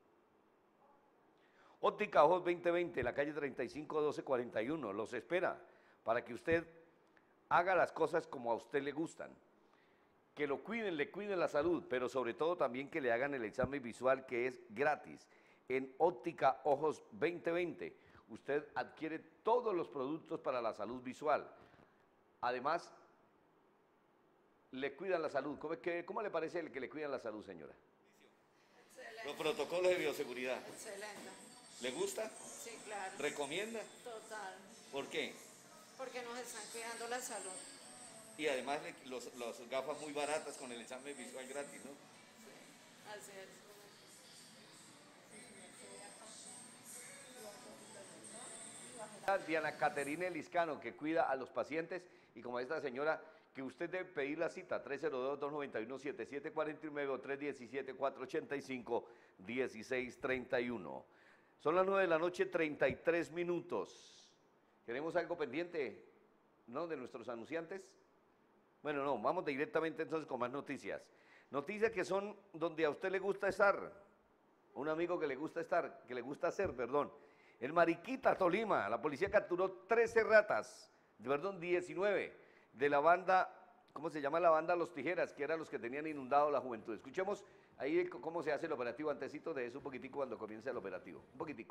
Óptica Ojos veinte veinte, la calle treinta y cinco doce cuarenta y uno, los espera para que usted haga las cosas como a usted le gustan. Que lo cuiden, le cuiden la salud, pero sobre todo también que le hagan el examen visual que es gratis. En Óptica Ojos veinte veinte, usted adquiere todos los productos para la salud visual. Además, le cuidan la salud. ¿Cómo, que, ¿Cómo le parece el que le cuidan la salud, señora? Excelente. Los protocolos de bioseguridad. Excelente. ¿Le gusta? Sí, claro. ¿Recomienda? Total. ¿Por qué? Porque nos están cuidando la salud. Y además los, los gafas muy baratas con el examen visual gratis, ¿no? Sí, así es. Diana Caterina Liscano, que cuida a los pacientes, y como esta señora, que usted debe pedir la cita, tres cero dos, dos nueve uno, siete siete cuatro nueve o tres uno siete, cuatro ocho cinco, uno seis tres uno. Son las nueve de la noche, treinta y tres minutos. ¿Tenemos algo pendiente, no, de nuestros anunciantes? Bueno, no, vamos directamente entonces con más noticias. Noticias que son donde a usted le gusta estar, un amigo que le gusta estar, que le gusta hacer, perdón. En Mariquita, Tolima, la policía capturó trece ratas, perdón, diecinueve, de la banda, ¿cómo se llama la banda? Los Tijeras, que eran los que tenían inundado la juventud. Escuchemos ahí cómo se hace el operativo, antecito de eso un poquitico cuando comience el operativo, un poquitico.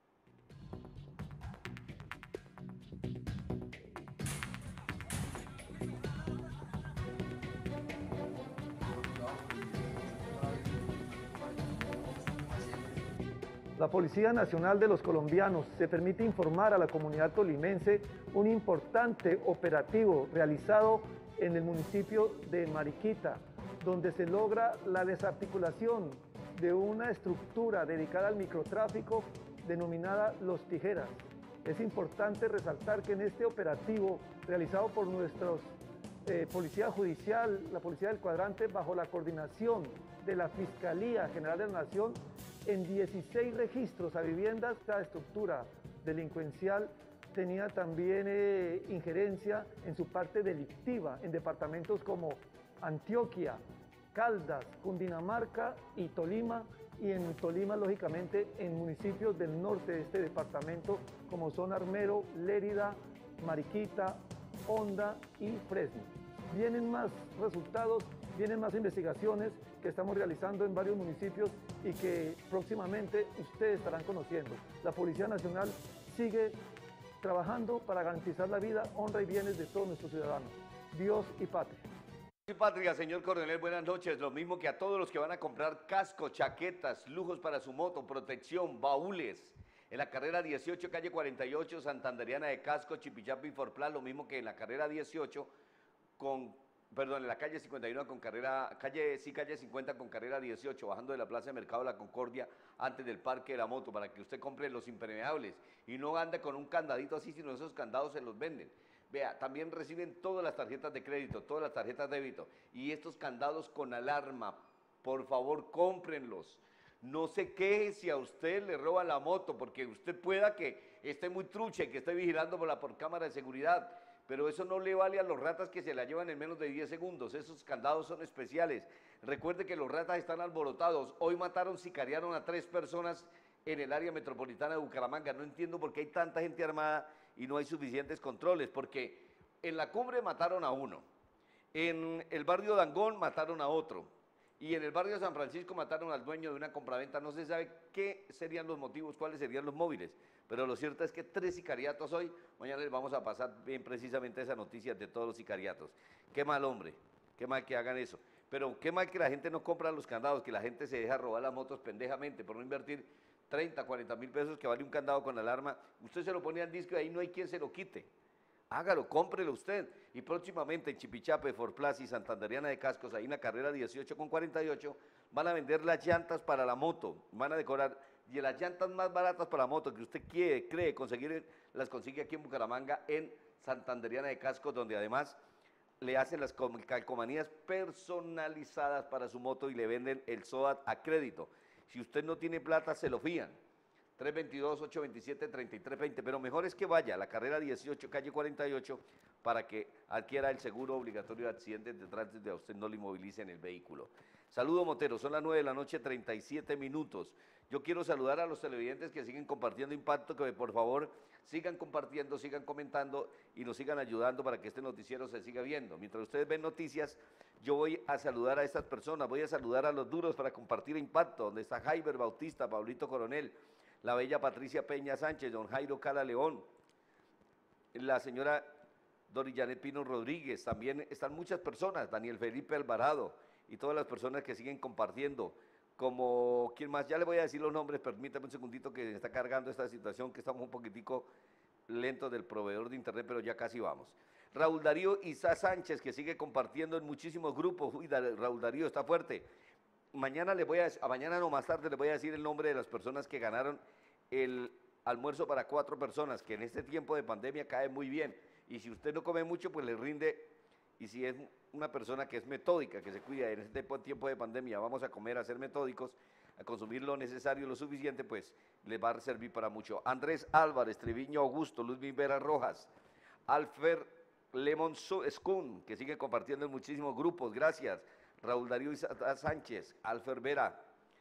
La Policía Nacional de los Colombianos se permite informar a la comunidad tolimense un importante operativo realizado en el municipio de Mariquita, donde se logra la desarticulación de una estructura dedicada al microtráfico denominada Los Tijeras. Es importante resaltar que en este operativo realizado por nuestros eh, Policía Judicial, la Policía del Cuadrante, bajo la coordinación de la Fiscalía General de la Nación, en dieciséis registros a viviendas, esta estructura delincuencial tenía también eh, injerencia en su parte delictiva en departamentos como Antioquia, Caldas, Cundinamarca y Tolima, y en Tolima, lógicamente, en municipios del norte de este departamento, como son Armero, Lérida, Mariquita, Honda y Fresno. Vienen más resultados, vienen más investigaciones que estamos realizando en varios municipios y que próximamente ustedes estarán conociendo. La Policía Nacional sigue trabajando para garantizar la vida, honra y bienes de todos nuestros ciudadanos. Dios y patria. Dios y patria, señor coronel, buenas noches. Lo mismo que a todos los que van a comprar casco, chaquetas, lujos para su moto, protección, baúles. En la carrera dieciocho, calle cuarenta y ocho, Santanderiana de Casco, Chipichapi y Forplan, lo mismo que en la carrera dieciocho, con perdón, en la calle cincuenta y uno con carrera, calle, sí, calle cincuenta con carrera dieciocho, bajando de la Plaza de Mercado de la Concordia, antes del Parque de la Moto, para que usted compre los impermeables y no ande con un candadito así, sino esos candados se los venden. Vea, también reciben todas las tarjetas de crédito, todas las tarjetas de débito y estos candados con alarma. Por favor, cómprenlos. No se queje si a usted le roban la moto, porque usted pueda que esté muy trucha y que esté vigilando por la por cámara de seguridad, pero eso no le vale a los ratas que se la llevan en menos de diez segundos. Esos candados son especiales. Recuerde que los ratas están alborotados. Hoy mataron, sicariaron a tres personas en el área metropolitana de Bucaramanga. No entiendo por qué hay tanta gente armada y no hay suficientes controles, porque en la Cumbre mataron a uno, en el barrio Dangón mataron a otro, y en el barrio San Francisco mataron al dueño de una compraventa. No se sabe qué serían los motivos, cuáles serían los móviles, pero lo cierto es que tres sicariatos hoy. Mañana les vamos a pasar bien precisamente esa noticia de todos los sicariatos. Qué mal, hombre, qué mal que hagan eso, pero qué mal que la gente no compra los candados, que la gente se deja robar las motos pendejamente por no invertir treinta, cuarenta mil pesos que vale un candado con alarma. Usted se lo pone al disco y ahí no hay quien se lo quite. Hágalo, cómprelo usted. Y próximamente en Chipichape, Forplaza y Santanderiana de Cascos, ahí en la carrera dieciocho con cuarenta y ocho, van a vender las llantas para la moto, van a decorar, y las llantas más baratas para la moto que usted quiere, cree conseguir, las consigue aquí en Bucaramanga, en Santanderiana de Cascos, donde además le hacen las calcomanías personalizadas para su moto y le venden el SOAT a crédito. Si usted no tiene plata, se lo fían. tres veintidós, ocho veintisiete, treinta y tres veinte, pero mejor es que vaya a la carrera dieciocho, calle cuarenta y ocho, para que adquiera el seguro obligatorio de accidentes de tránsito de a usted no le inmovilicen el vehículo. Saludo, Motero, son las nueve de la noche, treinta y siete minutos. Yo quiero saludar a los televidentes que siguen compartiendo Impacto, que por favor sigan compartiendo, sigan comentando y nos sigan ayudando para que este noticiero se siga viendo. Mientras ustedes ven noticias, yo voy a saludar a estas personas, voy a saludar a los duros para compartir Impacto, donde está Jaiber Bautista, Pablito Coronel, la bella Patricia Peña Sánchez, don Jairo Cala León, la señora Dori Janet Pino Rodríguez, también están muchas personas, Daniel Felipe Alvarado y todas las personas que siguen compartiendo, como, ¿quién más? Ya le voy a decir los nombres, permítame un segundito que está cargando esta situación, que estamos un poquitico lentos del proveedor de internet, pero ya casi vamos. Raúl Darío Isa Sánchez, que sigue compartiendo en muchísimos grupos. Uy, Raúl Darío está fuerte. Mañana le voy a, a mañana no más tarde le voy a decir el nombre de las personas que ganaron el almuerzo para cuatro personas, que en este tiempo de pandemia cae muy bien. Y si usted no come mucho, pues le rinde. Y si es una persona que es metódica, que se cuida en este tiempo de pandemia, vamos a comer, a ser metódicos, a consumir lo necesario, lo suficiente, pues les va a servir para mucho. Andrés Álvarez, Treviño Augusto, Luz Vera Rojas, Alfer Lemon Skun, que sigue compartiendo en muchísimos grupos, gracias. Raúl Darío Sánchez, Alfer Vera,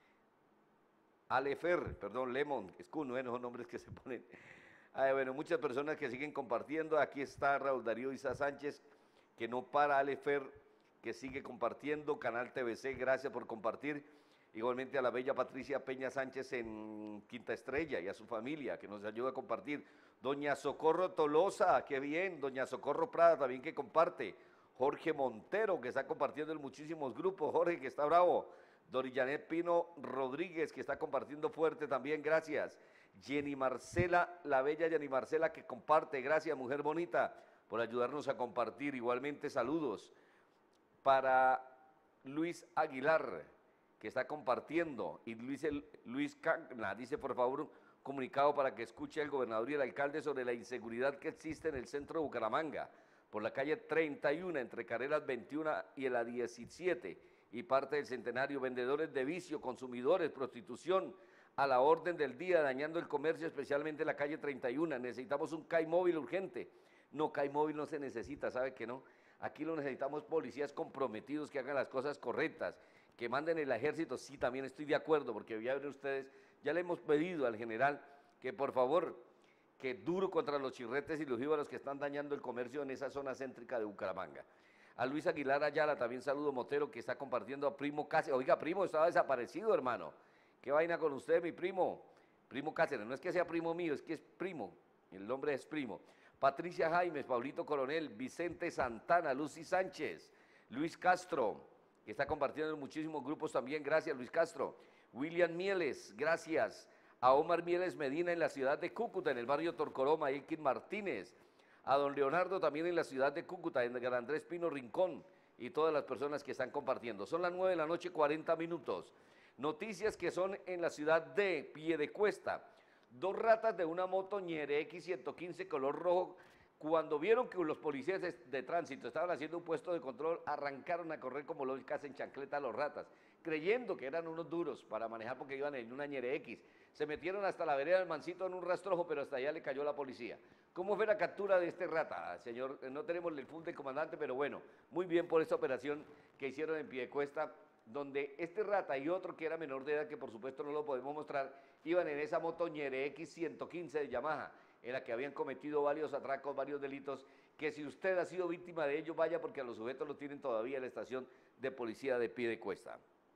Alefer, perdón, Lemon Skun, bueno, son nombres que se ponen. Ay, bueno, muchas personas que siguen compartiendo. Aquí está Raúl Darío Isa Sánchez, que no para, Alefer, que sigue compartiendo, Canal T V C, gracias por compartir. Igualmente a la bella Patricia Peña Sánchez en Quinta Estrella y a su familia, que nos ayuda a compartir. Doña Socorro Tolosa, qué bien. Doña Socorro Prada también que comparte. Jorge Montero, que está compartiendo en muchísimos grupos. Jorge, que está bravo. Dori Janet Pino Rodríguez, que está compartiendo fuerte también, gracias. Jenny Marcela, la bella Jenny Marcela, que comparte, gracias, mujer bonita, por ayudarnos a compartir. Igualmente, saludos para Luis Aguilar, que está compartiendo, y Luis, el, Luis Cagna dice, por favor, un comunicado para que escuche el gobernador y el alcalde sobre la inseguridad que existe en el centro de Bucaramanga, por la calle treinta y uno, entre carreras veintiuno y la diecisiete, y parte del Centenario, vendedores de vicio, consumidores, prostitución, a la orden del día, dañando el comercio, especialmente en la calle treinta y uno, necesitamos un C A I móvil urgente. No, C A I móvil no se necesita, ¿sabe que no? Aquí lo necesitamos policías comprometidos que hagan las cosas correctas, que manden el ejército. Sí, también estoy de acuerdo, porque ya ven ustedes, ya le hemos pedido al general que por favor, que duro contra los chirretes y los jíbaros que están dañando el comercio en esa zona céntrica de Bucaramanga. A Luis Aguilar Ayala, también saludo, Motero, que está compartiendo a Primo Cáceres. Oiga, Primo, estaba desaparecido, hermano. ¿Qué vaina con usted, mi primo? Primo Cáceres, no es que sea primo mío, es que es primo, el nombre es Primo. Patricia Jaimes, Pablito Coronel, Vicente Santana, Lucy Sánchez, Luis Castro, que está compartiendo en muchísimos grupos también, gracias Luis Castro. William Mieles, gracias. A Omar Mieles Medina en la ciudad de Cúcuta, en el barrio Torcoroma, Elkin Martínez. A don Leonardo también en la ciudad de Cúcuta, en Gran Andrés Pino Rincón. y todas las personas que están compartiendo. Son las nueve de la noche, cuarenta minutos. Noticias que son en la ciudad de Piedecuesta. Dos ratas de una moto Ñere X ciento quince color rojo, cuando vieron que los policías de, de tránsito estaban haciendo un puesto de control, arrancaron a correr como locas en chancleta los ratas, creyendo que eran unos duros para manejar porque iban en una Ñere X. Se metieron hasta la vereda del Mancito en un rastrojo, pero hasta allá le cayó la policía. ¿Cómo fue la captura de este rata, señor? No tenemos el full del comandante, pero bueno, muy bien por esta operación que hicieron en Piedecuesta, donde este rata y otro que era menor de edad, que por supuesto no lo podemos mostrar, iban en esa moto Ñere X ciento quince de Yamaha, en la que habían cometido varios atracos, varios delitos, que si usted ha sido víctima de ellos, vaya porque a los sujetos los tienen todavía en la estación de policía de Piedecuesta.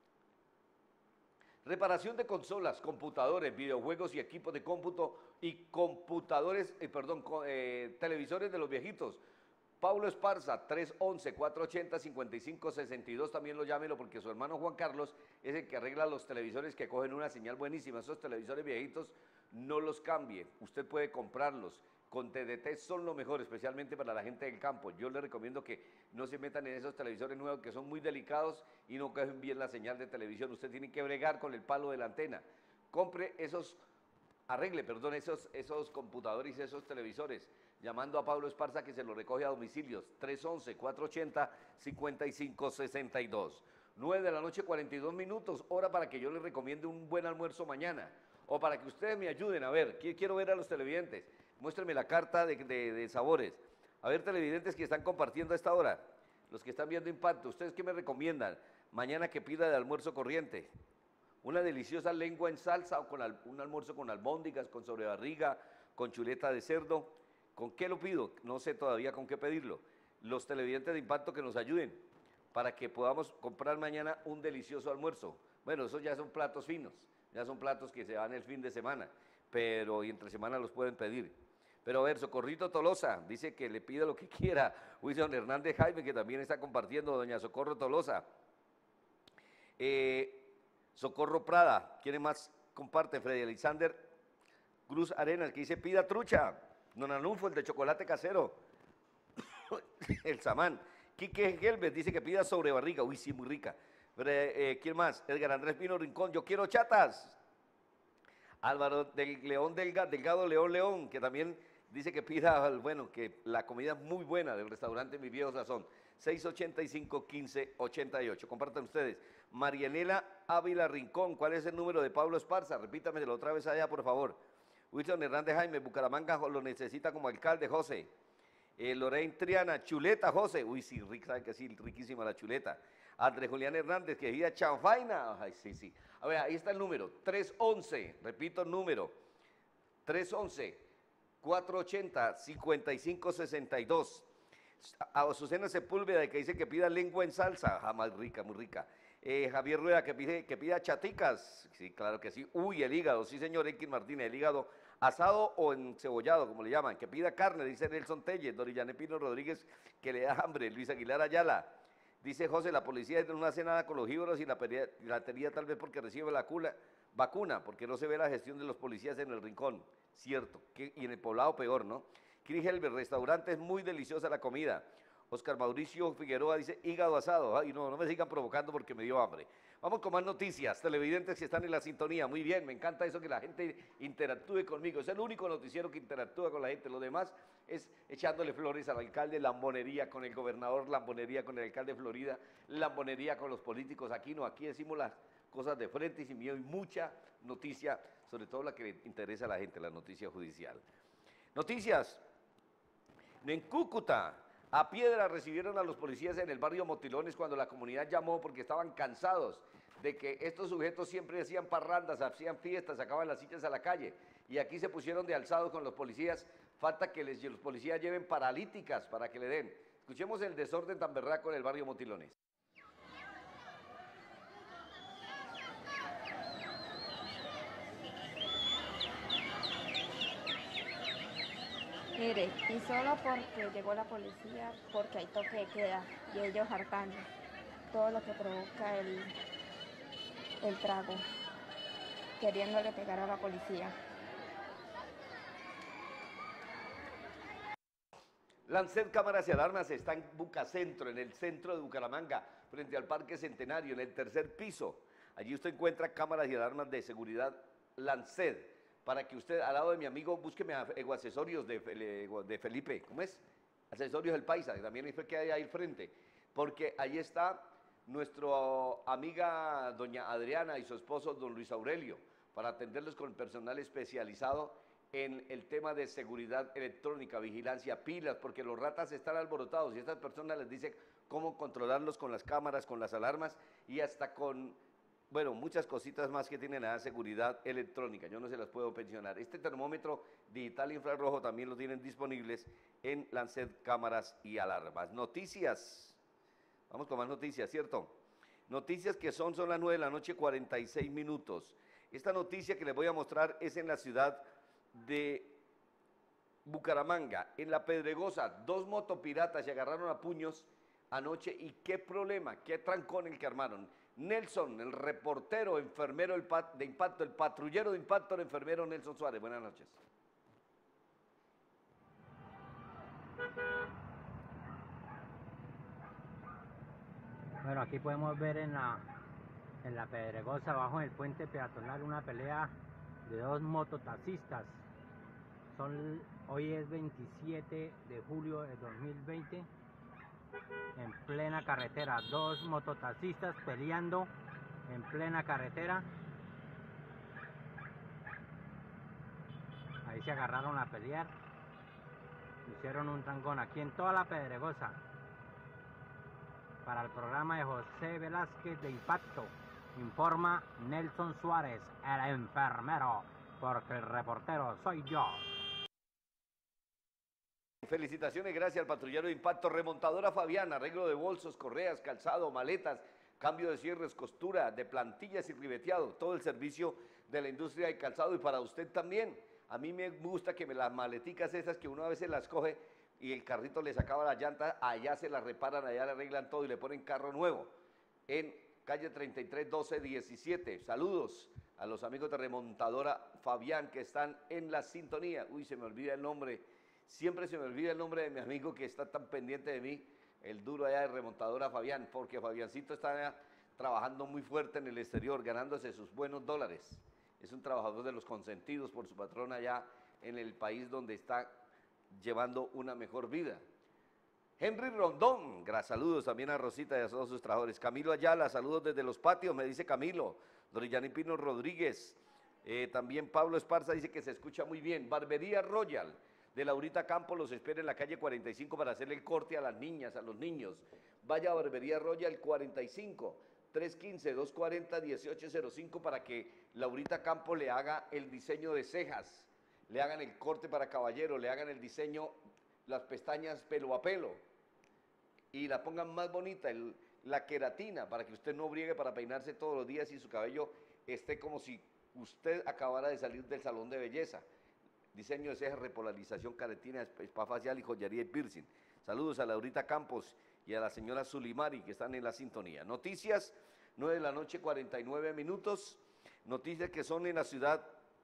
Reparación de consolas, computadores, videojuegos y equipos de cómputo y computadores, eh, perdón, eh, televisores de los viejitos. Paulo Esparza, tres once, cuatro ochenta, cincuenta y cinco sesenta y dos, también lo llámelo porque su hermano Juan Carlos es el que arregla los televisores que cogen una señal buenísima. Esos televisores viejitos no los cambie, usted puede comprarlos. Con T D T son lo mejor, especialmente para la gente del campo. Yo le recomiendo que no se metan en esos televisores nuevos que son muy delicados y no cogen bien la señal de televisión. Usted tiene que bregar con el palo de la antena. Compre esos, arregle, perdón, esos, esos computadores y esos televisores, llamando a Pablo Esparza que se los recoge a domicilios, tres once, cuatro ochenta, cincuenta y cinco sesenta y dos. nueve de la noche, cuarenta y dos minutos, hora para que yo les recomiende un buen almuerzo mañana, o para que ustedes me ayuden a ver, quiero ver a los televidentes. Muéstrenme la carta de, de, de sabores. A ver, televidentes que están compartiendo a esta hora, los que están viendo Impacto, ¿ustedes qué me recomiendan? Mañana que pida de almuerzo corriente. Una deliciosa lengua en salsa o con al, un almuerzo con albóndigas, con sobrebarriga, con chuleta de cerdo. ¿Con qué lo pido? No sé todavía con qué pedirlo. Los televidentes de Impacto que nos ayuden para que podamos comprar mañana un delicioso almuerzo. Bueno, esos ya son platos finos, ya son platos que se van el fin de semana, pero y entre semana los pueden pedir. Pero a ver, Socorrito Tolosa dice que le pida lo que quiera. Wilson Hernández Jaime, que también está compartiendo, doña Socorro Tolosa. Eh, Socorro Prada, ¿quién más comparte? Freddy Alexander Cruz Arenas, que dice pida trucha. Don Anulfo, el de chocolate casero. El Samán. Quique Gelbert dice que pida sobrebarriga. Uy, sí, muy rica. Pero, eh, ¿quién más? Edgar Andrés Pino Rincón, yo quiero chatas. Álvaro del León Delga, Delgado León León, que también dice que pida, bueno, que la comida es muy buena del restaurante Mi Viejo Sazón. seis ochenta y cinco, quince ochenta y ocho. Compartan ustedes. Marianela Ávila Rincón, ¿cuál es el número de Pablo Esparza? Repítamelo otra vez allá, por favor. Wilson Hernández Jaime, Bucaramanga lo necesita como alcalde, José. Eh, Lorraine Triana, chuleta, José. Uy, sí, rica, sabe que sí, riquísima la chuleta. Andrés Julián Hernández, que pida chanfaina. Ay, sí, sí. A ver, ahí está el número, tres once, repito el número, tres once, cuatro ochenta, cincuenta y cinco sesenta y dos. A Azucena Sepúlveda, que dice que pida lengua en salsa, jamás rica, muy rica. Eh, Javier Rueda, que, pide, que pida chaticas, sí, claro que sí. Uy, el hígado, sí señor, X Martínez, el hígado asado o encebollado, como le llaman. Que pida carne, dice Nelson Telles. Dorillane Pino Rodríguez, que le da hambre. Luis Aguilar Ayala, dice José, la policía no hace nada con los jíbaros y la piratería tal vez porque recibe la cula, vacuna, porque no se ve la gestión de los policías en el rincón, cierto, que, y en el poblado peor, ¿no? Chris Helber, restaurante, es muy deliciosa la comida. Oscar Mauricio Figueroa dice hígado asado. Ay, no, no me sigan provocando porque me dio hambre. Vamos con más noticias, televidentes que están en la sintonía. Muy bien, me encanta eso que la gente interactúe conmigo. Es el único noticiero que interactúa con la gente. Lo demás es echándole flores al alcalde, lambonería con el gobernador, lambonería con el alcalde de Florida, lambonería con los políticos. Aquí no, aquí decimos las cosas de frente y sin miedo y mucha noticia, sobre todo la que le interesa a la gente, la noticia judicial. Noticias. En Cúcuta, a piedra recibieron a los policías en el barrio Motilones cuando la comunidad llamó porque estaban cansados de que estos sujetos siempre hacían parrandas, hacían fiestas, sacaban las sillas a la calle. Y aquí se pusieron de alzado con los policías. Falta que les, los policías lleven paralíticas para que le den. Escuchemos el desorden tan berraco en el barrio Motilones. Mire, y solo porque llegó la policía, porque hay toque de queda y ellos hartando todo lo que provoca el, el trago, queriéndole pegar a la policía. Lancet Cámaras y Alarmas está en Bucacentro, en el centro de Bucaramanga, frente al Parque Centenario, en el tercer piso. Allí usted encuentra cámaras y alarmas de seguridad Lancet, para que usted, al lado de mi amigo, búsqueme a Ecoaccesorios de, de Felipe, ¿cómo es? Accesorios del Paisa, que también fue que hay ahí al frente, porque ahí está nuestra amiga doña Adriana y su esposo don Luis Aurelio, para atenderlos con personal especializado en el tema de seguridad electrónica, vigilancia, pilas, porque los ratas están alborotados y estas personas les dicen cómo controlarlos con las cámaras, con las alarmas y hasta con, bueno, muchas cositas más que tienen la seguridad electrónica. Yo no se las puedo pensionar. Este termómetro digital infrarrojo también lo tienen disponibles en Lancet Cámaras y Alarmas. Noticias. Vamos con más noticias, ¿cierto? Noticias que son, son las nueve de la noche, cuarenta y seis minutos. Esta noticia que les voy a mostrar es en la ciudad de Bucaramanga, en La Pedregosa. Dos motopiratas se agarraron a puños anoche y qué problema, qué trancón el que armaron. Nelson, el reportero, enfermero de impacto, el patrullero de impacto, el enfermero Nelson Suárez. Buenas noches. Bueno, aquí podemos ver en la, en la Pedregosa, abajo en el puente peatonal, una pelea de dos mototaxistas. Son, hoy es veintisiete de julio de dos mil veinte, en plena carretera, dos mototaxistas peleando en plena carretera. Ahí se agarraron a pelear, hicieron un trancón aquí en toda la Pedregosa. Para el programa de José Velázquez de Impacto, informa Nelson Suárez, el enfermero, porque el reportero soy yo. Felicitaciones, gracias al patrullero de impacto. Remontadora Fabián, arreglo de bolsos, correas, calzado, maletas, cambio de cierres, costura, de plantillas y ribeteado, todo el servicio de la industria del calzado y para usted también. A mí me gusta que me las maleticas esas que uno a veces las coge y el carrito le sacaba la llanta, allá se la reparan, allá le arreglan todo y le ponen carro nuevo. En calle treinta y tres, doce, diecisiete. Saludos a los amigos de Remontadora Fabián que están en la sintonía. Uy, se me olvida el nombre. Siempre se me olvida el nombre de mi amigo que está tan pendiente de mí, el duro allá de Remontadora Fabián, porque Fabiancito está trabajando muy fuerte en el exterior, ganándose sus buenos dólares. Es un trabajador de los consentidos por su patrón allá en el país donde está llevando una mejor vida. Henry Rondón, gracias, saludos también a Rosita y a todos sus trabajadores. Camilo Ayala, saludos desde Los Patios, me dice Camilo. Dorillani Pino Rodríguez, eh, también Pablo Esparza dice que se escucha muy bien. Barbería Royal de Laurita Campos los espera en la calle cuarenta y cinco para hacerle el corte a las niñas, a los niños. Vaya a Barbería Royal cuarenta y cinco, tres uno cinco, dos cuatro cero, uno ocho cero cinco para que Laurita Campos le haga el diseño de cejas, le hagan el corte para caballero, le hagan el diseño, las pestañas pelo a pelo y la pongan más bonita, el, la queratina, para que usted no briegue para peinarse todos los días y su cabello esté como si usted acabara de salir del salón de belleza. Diseño de cejas, repolarización, queratina, spa facial y joyería y piercing. Saludos a Laurita Campos y a la señora Zulimari que están en la sintonía. Noticias, nueve de la noche, cuarenta y nueve minutos. Noticias que son en la ciudad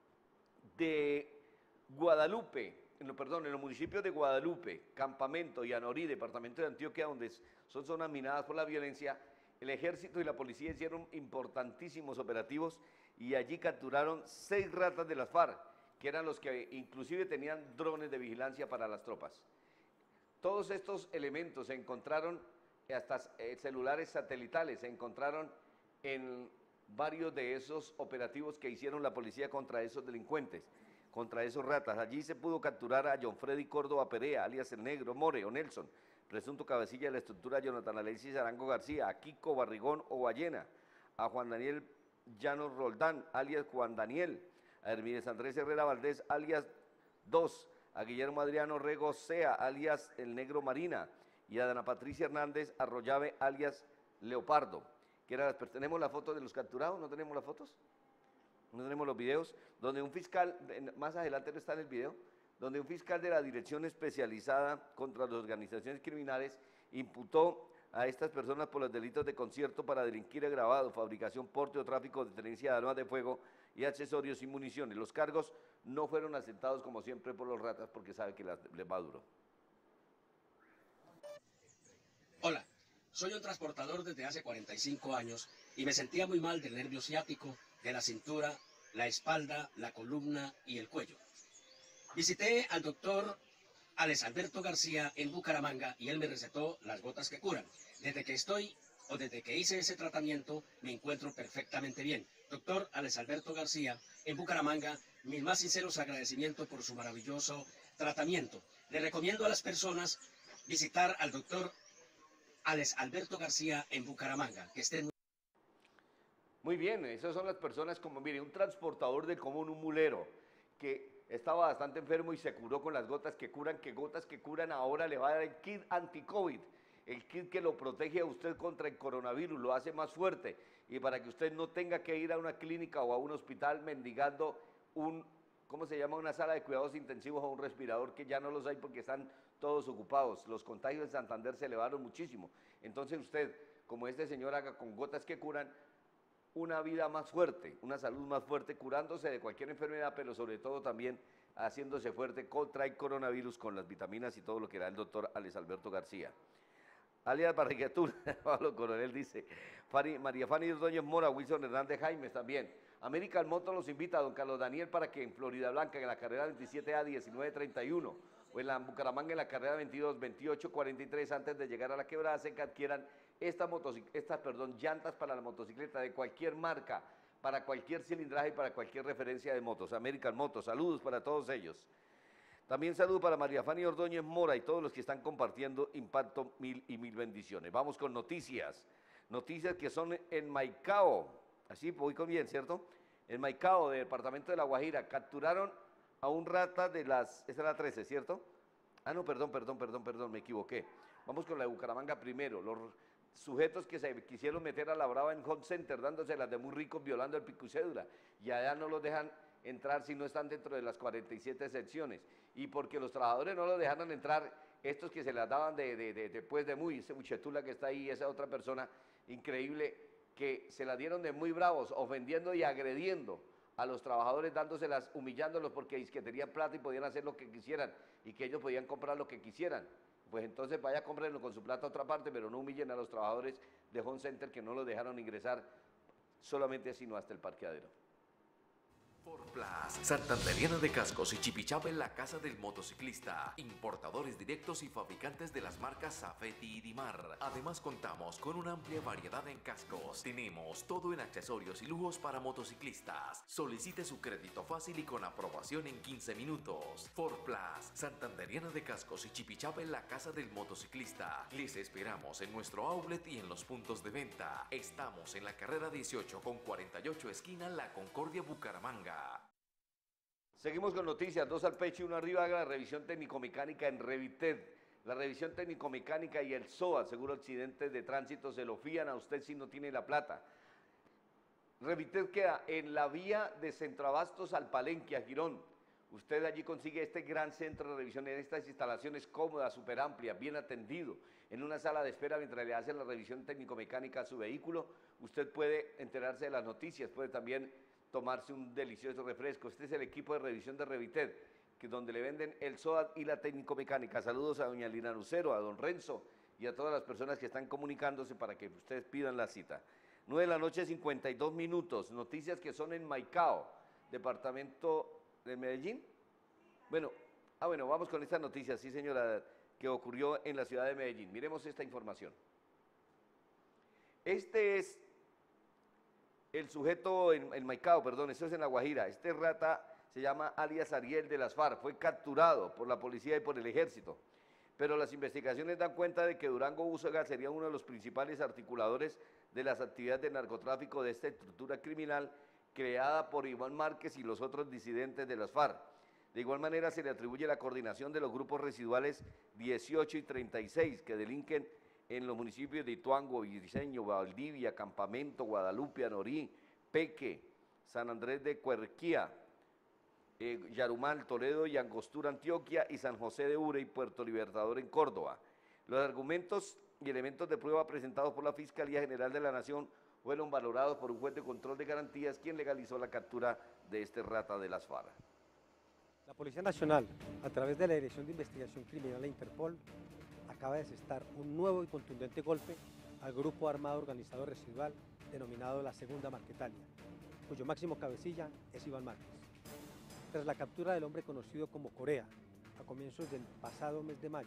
de Guadalupe, en lo, perdón, en los municipios de Guadalupe, Campamento y Anorí, departamento de Antioquia, donde son zonas minadas por la violencia. El ejército y la policía hicieron importantísimos operativos y allí capturaron seis ratas de las FARC, que eran los que inclusive tenían drones de vigilancia para las tropas. Todos estos elementos se encontraron, hasta eh, celulares satelitales, se encontraron en varios de esos operativos que hicieron la policía contra esos delincuentes, contra esos ratas. Allí se pudo capturar a John Freddy Córdoba Perea, alias El Negro, More o Nelson, presunto cabecilla de la estructura Jonathan Alexis Arango García, a Kiko Barrigón o Ballena, a Juan Daniel Llanos Roldán, alias Juan Daniel, a Hermídez Andrés Herrera Valdés, alias dos, a Guillermo Adriano Rego Sea, alias El Negro Marina, y a Dana Patricia Hernández Arroyave, alias Leopardo. Que era, ¿tenemos la foto de los capturados? ¿No tenemos las fotos? ¿No tenemos los videos? Donde un fiscal, más adelante no está en el video, donde un fiscal de la Dirección Especializada contra las Organizaciones Criminales imputó a estas personas por los delitos de concierto para delinquir agravado, fabricación, porte o tráfico de tenencia de armas de fuego y accesorios y municiones. Los cargos no fueron aceptados como siempre por los ratas porque sabe que las, les va duro. Hola, soy un transportador desde hace cuarenta y cinco años y me sentía muy mal del nervio ciático, de la cintura, la espalda, la columna y el cuello. Visité al doctor Alex Alberto García en Bucaramanga y él me recetó las gotas que curan. Desde que estoy o desde que hice ese tratamiento me encuentro perfectamente bien. Doctor Alex Alberto García en Bucaramanga, mis más sinceros agradecimientos por su maravilloso tratamiento. Le recomiendo a las personas visitar al doctor Alex Alberto García en Bucaramanga. Que estén muy Muy bien, esas son las personas como, mire, un transportador del común, un mulero, que estaba bastante enfermo y se curó con las gotas que curan, que gotas que curan ahora le va a dar el kit anti-COVID, el kit que lo protege a usted contra el coronavirus, lo hace más fuerte, y para que usted no tenga que ir a una clínica o a un hospital mendigando un, ¿cómo se llama?, una sala de cuidados intensivos o un respirador, que ya no los hay porque están todos ocupados. Los contagios en Santander se elevaron muchísimo. Entonces usted, como este señor, haga con gotas que curan una vida más fuerte, una salud más fuerte, curándose de cualquier enfermedad, pero sobre todo también haciéndose fuerte contra el coronavirus con las vitaminas y todo lo que da el doctor Alex Alberto García. Alias Barrigatura, Pablo Coronel dice, Fari, María Fanny Ordóñez Mora, Wilson Hernández Jaimes también. American Motor los invita a don Carlos Daniel para que en Florida Blanca, en la carrera veintisiete A diecinueve treinta y uno, o en la Bucaramanga en la carrera veintidós veintiocho cuarenta y tres, antes de llegar a la Quebrada Seca, adquieran esta estas perdón, llantas para la motocicleta de cualquier marca, para cualquier cilindraje y para cualquier referencia de motos. American Motos, saludos para todos ellos. También saludo para María Fanny Ordóñez Mora y todos los que están compartiendo Impacto, mil y mil bendiciones. Vamos con noticias, noticias que son en Maicao, así voy con bien, ¿cierto? En Maicao, del departamento de La Guajira, capturaron a un rata de las, esta es la trece, ¿cierto? Ah, no, perdón, perdón, perdón, perdón, me equivoqué. Vamos con la de Bucaramanga primero. Los sujetos que se quisieron meter a la brava en Home Center, dándose las de muy ricos, violando el pico y cédula, y allá no los dejan entrar si no están dentro de las cuarenta y siete secciones, y porque los trabajadores no los dejaron entrar, estos que se las daban de, de, de, de, pues de muy, ese muchetula que está ahí, esa otra persona, increíble, que se la dieron de muy bravos, ofendiendo y agrediendo a los trabajadores, dándoselas, humillándolos porque es que tenían plata y podían hacer lo que quisieran, y que ellos podían comprar lo que quisieran. Pues entonces vaya a comprarlo con su plata a otra parte, pero no humillen a los trabajadores de Home Center que no los dejaron ingresar solamente sino hasta el parqueadero. Forplas, Santanderiana de Cascos y Chipichapa en la casa del motociclista, importadores directos y fabricantes de las marcas Safety y Dimar. Además contamos con una amplia variedad en cascos. Tenemos todo en accesorios y lujos para motociclistas. Solicite su crédito fácil y con aprobación en quince minutos. Forplas, Santanderiana de Cascos y Chipichapa en la casa del motociclista. Les esperamos en nuestro outlet y en los puntos de venta. Estamos en la carrera dieciocho con cuarenta y ocho, esquina La Concordia, Bucaramanga. Seguimos con noticias, dos al pecho y uno arriba, la revisión técnico-mecánica en Revited. La revisión técnico-mecánica y el S O A, Seguro Accidentes de Tránsito, se lo fían a usted si no tiene la plata. Revited queda en la vía de Centroabastos al Palenque, a Girón. Usted allí consigue este gran centro de revisión en estas instalaciones cómodas, súper amplias, bien atendido, en una sala de espera mientras le hacen la revisión técnico-mecánica a su vehículo. Usted puede enterarse de las noticias, puede también tomarse un delicioso refresco. Este es el equipo de revisión de Revited, que donde le venden el S O A y la técnico-mecánica. Saludos a doña Lina Lucero, a don Renzo y a todas las personas que están comunicándose para que ustedes pidan la cita. nueve de la noche, cincuenta y dos minutos. Noticias que son en Maicao, departamento de Medellín. Bueno, ah bueno, vamos con esta noticia, sí señora, que ocurrió en la ciudad de Medellín. Miremos esta información. Este es el sujeto en, en Maicao, perdón, esto es en La Guajira. Este rata se llama alias Ariel de las FARC, fue capturado por la policía y por el ejército, pero las investigaciones dan cuenta de que Durango Úsuga sería uno de los principales articuladores de las actividades de narcotráfico de esta estructura criminal creada por Iván Márquez y los otros disidentes de las FARC. De igual manera se le atribuye la coordinación de los grupos residuales dieciocho y treinta y seis que delinquen en los municipios de Ituango, Villavicencio, Valdivia, Campamento, Guadalupe, Anorí, Peque, San Andrés de Cuerquía, eh, Yarumal, Toledo y Angostura, Antioquia, y San José de Ure y Puerto Libertador en Córdoba. Los argumentos y elementos de prueba presentados por la Fiscalía General de la Nación fueron valorados por un juez de control de garantías, quien legalizó la captura de este rata de las FARC. La Policía Nacional, a través de la Dirección de Investigación Criminal e Interpol, acaba de asestar un nuevo y contundente golpe al grupo armado organizado residual denominado la Segunda Marquetalia, cuyo máximo cabecilla es Iván Márquez. Tras la captura del hombre conocido como Corea, a comienzos del pasado mes de mayo.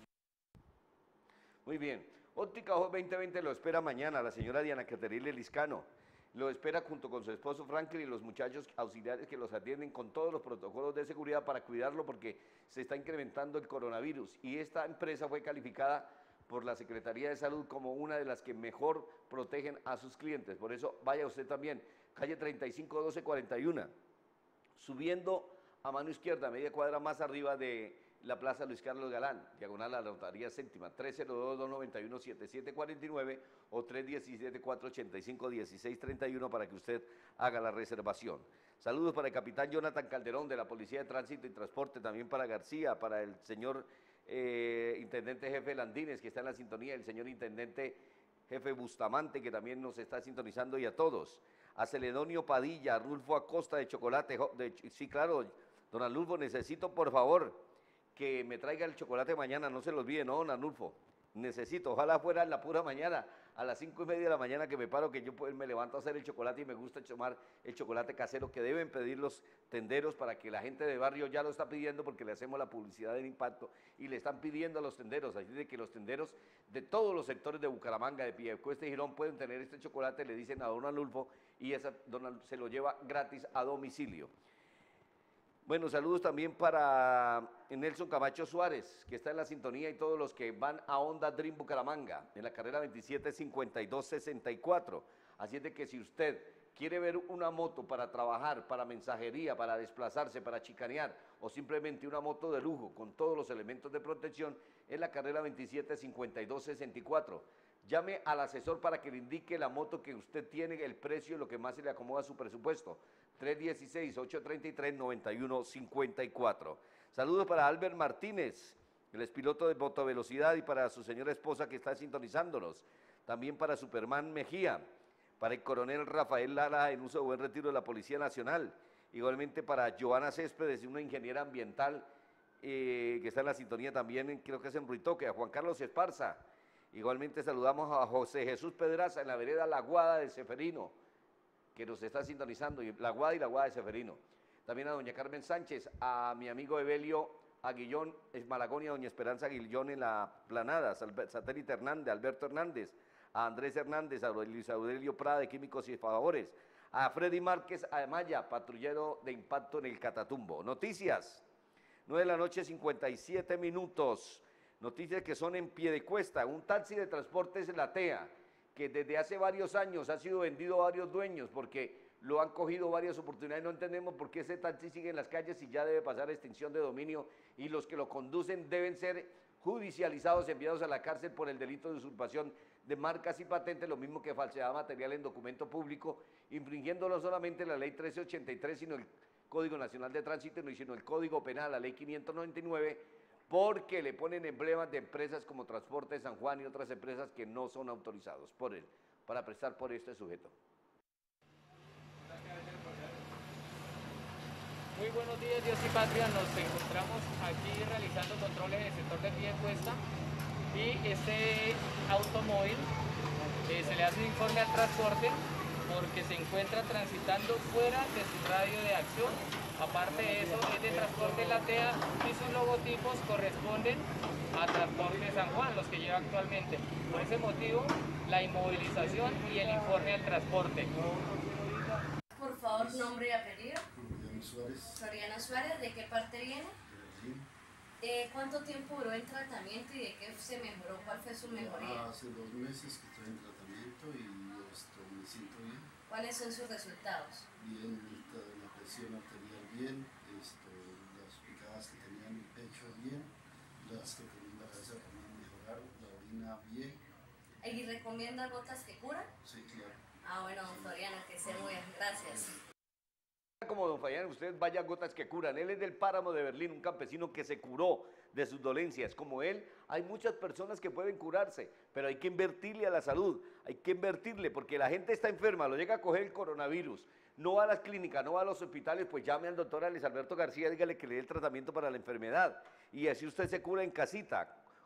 Muy bien, Óptica Ojos veinte veinte lo espera mañana la señora Diana Caterina Liscano. Lo espera junto con su esposo Franklin y los muchachos auxiliares que los atienden con todos los protocolos de seguridad para cuidarlo porque se está incrementando el coronavirus. Y esta empresa fue calificada por la Secretaría de Salud como una de las que mejor protegen a sus clientes. Por eso vaya usted también, calle treinta y cinco, doce cuarenta y uno, subiendo a mano izquierda, media cuadra más arriba de la Plaza Luis Carlos Galán, diagonal a la Notaría Séptima, tres cero dos, dos nueve uno, siete siete cuatro nueve o tres uno siete, cuatro ocho cinco, uno seis tres uno para que usted haga la reservación. Saludos para el capitán Jonathan Calderón de la Policía de Tránsito y Transporte, también para García, para el señor eh, Intendente Jefe Landines, que está en la sintonía, el señor Intendente Jefe Bustamante, que también nos está sintonizando, y a todos. A Celedonio Padilla, a Rulfo Acosta de Chocolate, de, sí, claro, don Arnulfo, necesito por favor que me traiga el chocolate mañana, no se lo olvide, no, don Arnulfo, necesito, ojalá fuera en la pura mañana, a las cinco y media de la mañana que me paro, que yo pues, me levanto a hacer el chocolate y me gusta tomar el chocolate casero que deben pedir los tenderos para que la gente de barrio ya lo está pidiendo porque le hacemos la publicidad del impacto y le están pidiendo a los tenderos, así de que los tenderos de todos los sectores de Bucaramanga, de Piedecuesta y Girón pueden tener este chocolate, le dicen a don Arnulfo y esa, don, se lo lleva gratis a domicilio. Bueno, saludos también para Nelson Camacho Suárez, que está en la sintonía, y todos los que van a Honda Dream Bucaramanga, en la carrera veintisiete cincuenta y dos sesenta y cuatro. Así es de que si usted quiere ver una moto para trabajar, para mensajería, para desplazarse, para chicanear, o simplemente una moto de lujo con todos los elementos de protección, es la carrera veintisiete cincuenta y dos sesenta y cuatro. Llame al asesor para que le indique la moto que usted tiene, el precio y lo que más se le acomoda a su presupuesto. tres uno seis, ocho tres tres, nueve uno cinco cuatro. Saludos para Albert Martínez, el expiloto de motovelocidad, y para su señora esposa que está sintonizándonos. También para Superman Mejía, para el coronel Rafael Lara, en uso de buen retiro de la Policía Nacional. Igualmente para Joana Céspedes, una ingeniera ambiental eh, que está en la sintonía también, creo que es en Ruitoque, a Juan Carlos Esparza. Igualmente saludamos a José Jesús Pedraza en la vereda La Guada de Seferino, que nos está sintonizando, y La Guada y La Guada de Seferino. También a doña Carmen Sánchez, a mi amigo Evelio Aguillón Malagón y a doña Esperanza Aguillón en la Planada, Satélite Hernández, Alberto Hernández, a Andrés Hernández, a Luis Aurelio Prada de Químicos y Favores, a Freddy Márquez Amaya, patrullero de impacto en el Catatumbo. Noticias, nueve de la noche, cincuenta y siete minutos. Noticias que son en Piedecuesta. Un taxi de transportes La Tea, que desde hace varios años ha sido vendido a varios dueños porque lo han cogido varias oportunidades. No entendemos por qué ese taxi sigue en las calles y ya debe pasar a extinción de dominio, y los que lo conducen deben ser judicializados, enviados a la cárcel por el delito de usurpación de marcas y patentes, lo mismo que falsedad material en documento público, infringiendo no solamente la ley trece ochenta y tres, sino el Código Nacional de Tránsito, sino el Código Penal, la ley quinientos noventa y nueve, porque le ponen emblemas de empresas como Transporte San Juan y otras empresas que no son autorizados por él, para prestar por este sujeto. Muy buenos días, Dios y Patria. Nos encontramos aquí realizando controles en el sector de Piedecuesta y este automóvil eh, se le hace un informe al transporte porque se encuentra transitando fuera de su radio de acción. Aparte de eso, es de Transporte La Tea y sus logotipos corresponden a Transporte San Juan, los que lleva actualmente. Por ese motivo, la inmovilización y el informe al transporte. Por favor, nombre y apellido. Soriano Suárez. Soriano Suárez, ¿de qué parte viene? Eh, ¿Cuánto tiempo duró en tratamiento y de qué se mejoró? ¿Cuál fue su mejoría? Hace dos meses que estoy en tratamiento y esto, me siento bien. ¿Cuáles son sus resultados? Bien, la presión arterial bien, esto, las picadas que tenía en el pecho bien, las que tenía en la cabeza también mejoraron, la orina bien. ¿Y recomienda gotas que curan? Sí, claro. Ah, bueno, don Floriano, que esté muy bien, gracias. Como don Fabián, usted vaya gotas que curan. Él es del Páramo de Berlín, un campesino que se curó de sus dolencias. Como él, hay muchas personas que pueden curarse, pero hay que invertirle a la salud, hay que invertirle, porque la gente está enferma, lo llega a coger el coronavirus, no va a las clínicas, no va a los hospitales, pues llame al doctor Alex Alberto García, dígale que le dé el tratamiento para la enfermedad, y así usted se cura en casita,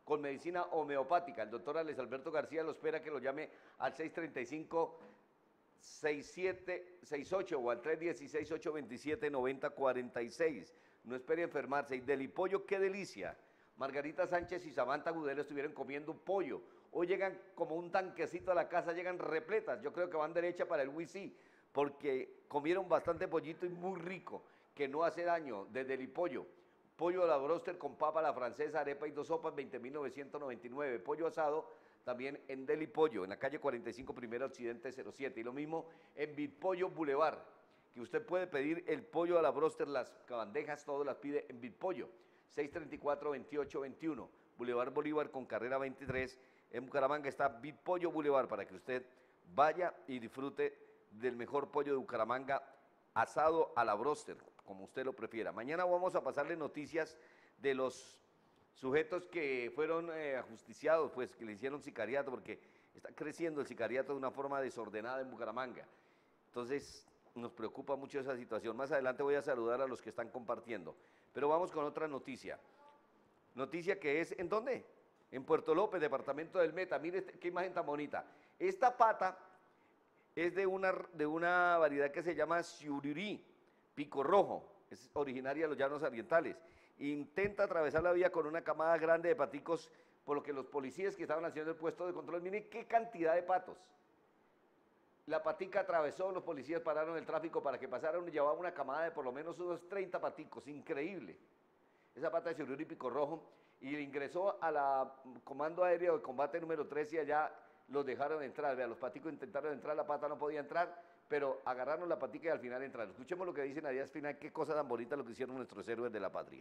con medicina homeopática. El doctor Alex Alberto García lo espera que lo llame al seis treinta y cinco, sesenta y siete sesenta y ocho o al tres dieciséis, ocho veintisiete, noventa cuarenta y seis. No espere enfermarse. Y del pollo, qué delicia. Margarita Sánchez y Samantha Gudelo estuvieron comiendo un pollo. Hoy llegan como un tanquecito a la casa, llegan repletas. Yo creo que van derecha para el Wisi, porque comieron bastante pollito y muy rico, que no hace daño, de Delipollo. Pollo a la broster con papa a la francesa, arepa y dos sopas, veinte mil novecientos noventa y nueve. Pollo asado también en Delipollo, en la calle cuarenta y cinco, Primera Occidente cero siete. Y lo mismo en Bitpollo Boulevard, que usted puede pedir el pollo a la broster, las bandejas, todo las pide en Bitpollo. seis treinta y cuatro, veintiocho veintiuno. Boulevard Bolívar con carrera veintitrés. En Bucaramanga está Bitpollo Boulevard para que usted vaya y disfrute del mejor pollo de Bucaramanga, asado a la broster, como usted lo prefiera. Mañana vamos a pasarle noticias de los sujetos que fueron eh, ajusticiados, pues que le hicieron sicariato, porque está creciendo el sicariato de una forma desordenada en Bucaramanga. Entonces nos preocupa mucho esa situación. Más adelante voy a saludar a los que están compartiendo. Pero vamos con otra noticia. Noticia que es, ¿en dónde? En Puerto López, departamento del Meta. Mire este, qué imagen tan bonita. Esta pata es de una, de una variedad que se llama Siurirí, pico rojo. Es originaria de los llanos orientales. Intenta atravesar la vía con una camada grande de paticos, por lo que los policías que estaban haciendo el puesto de control, miren qué cantidad de patos. La patica atravesó, los policías pararon el tráfico para que pasaran y llevaba una camada de por lo menos unos treinta paticos, increíble. Esa pata de Siurirí pico rojo, y ingresó a la Comando Aéreo de Combate número tres y allá los dejaron entrar. Vea, los paticos intentaron entrar, la pata no podía entrar, pero agarraron la patica y al final entraron. Escuchemos lo que dicen a días final, qué cosa tan bonita lo que hicieron nuestros héroes de la patria.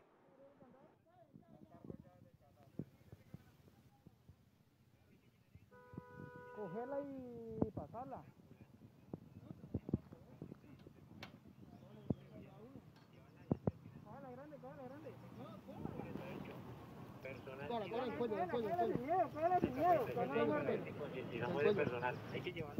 Cogerla y pasarla. Cógela grande, cógela grande. Cógela, cógela el cuello, el cuello, el cuello. Cógela sin miedo, que no lo muerde. Concientizamos de personal. Hay que llevarlo.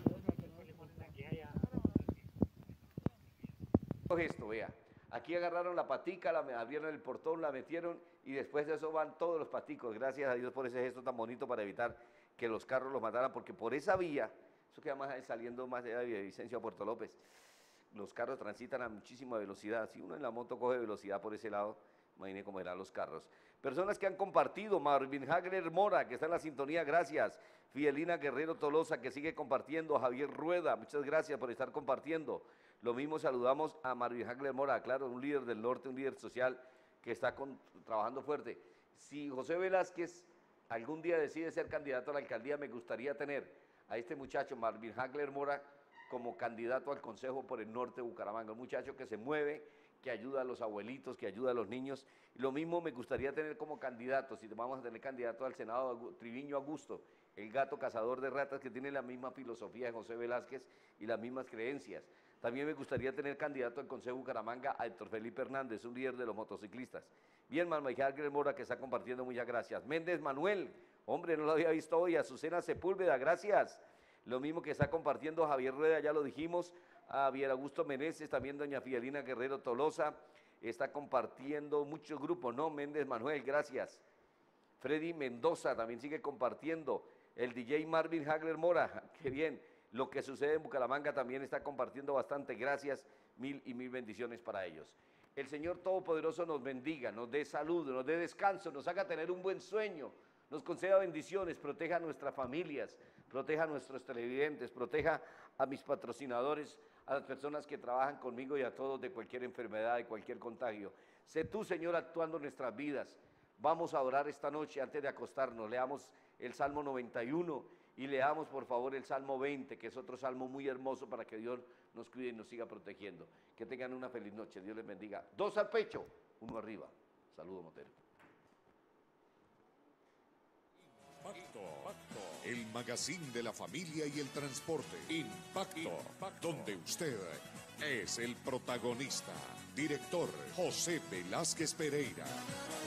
Esto, vea, aquí agarraron la patica, la abrieron el portón, la metieron y después de eso van todos los paticos. Gracias a Dios por ese gesto tan bonito para evitar que los carros los mataran, porque por esa vía, eso queda más saliendo más allá de Villavicencio a Puerto López, los carros transitan a muchísima velocidad. Si uno en la moto coge velocidad por ese lado, imagine cómo eran los carros. Personas que han compartido: Marvin Hagler Mora, que está en la sintonía, gracias. Fidelina Guerrero Tolosa, que sigue compartiendo. Javier Rueda, muchas gracias por estar compartiendo. Lo mismo saludamos a Marvin Hagler Mora, claro, un líder del norte, un líder social que está con, trabajando fuerte. Si José Velázquez algún día decide ser candidato a la alcaldía, me gustaría tener a este muchacho, Marvin Hagler Mora, como candidato al Consejo por el norte de Bucaramanga. Un muchacho que se mueve, que ayuda a los abuelitos, que ayuda a los niños. Y lo mismo me gustaría tener como candidato, si vamos a tener candidato al Senado, Triviño Augusto, el gato cazador de ratas, que tiene la misma filosofía de José Velázquez y las mismas creencias. También me gustaría tener candidato al Consejo Bucaramanga a Héctor Felipe Hernández, un líder de los motociclistas. Bien, Marvin Hagler Mora, que está compartiendo, muchas gracias. Méndez Manuel, hombre, no lo había visto hoy. Azucena Sepúlveda, gracias. Lo mismo que está compartiendo Javier Rueda, ya lo dijimos. A Javier Augusto Meneses, también doña Fidelina Guerrero Tolosa, está compartiendo muchos grupos, ¿no? Méndez Manuel, gracias. Freddy Mendoza también sigue compartiendo. El D J Marvin Hagler Mora, qué bien. Lo que sucede en Bucaramanga también está compartiendo bastante, gracias, mil y mil bendiciones para ellos. El Señor Todopoderoso nos bendiga, nos dé salud, nos dé descanso, nos haga tener un buen sueño, nos conceda bendiciones, proteja a nuestras familias, proteja a nuestros televidentes, proteja a mis patrocinadores, a las personas que trabajan conmigo y a todos de cualquier enfermedad, de cualquier contagio. Sé tú, Señor, actuando en nuestras vidas. Vamos a orar esta noche antes de acostarnos. Leamos el Salmo noventa y uno y leamos, por favor, el Salmo veinte, que es otro salmo muy hermoso para que Dios nos cuide y nos siga protegiendo. Que tengan una feliz noche. Dios les bendiga. Dos al pecho, uno arriba. Saludos, Motero. Impacto, el magazine de la familia y el transporte. Impacto, donde usted es el protagonista. Director José Velázquez Pereira.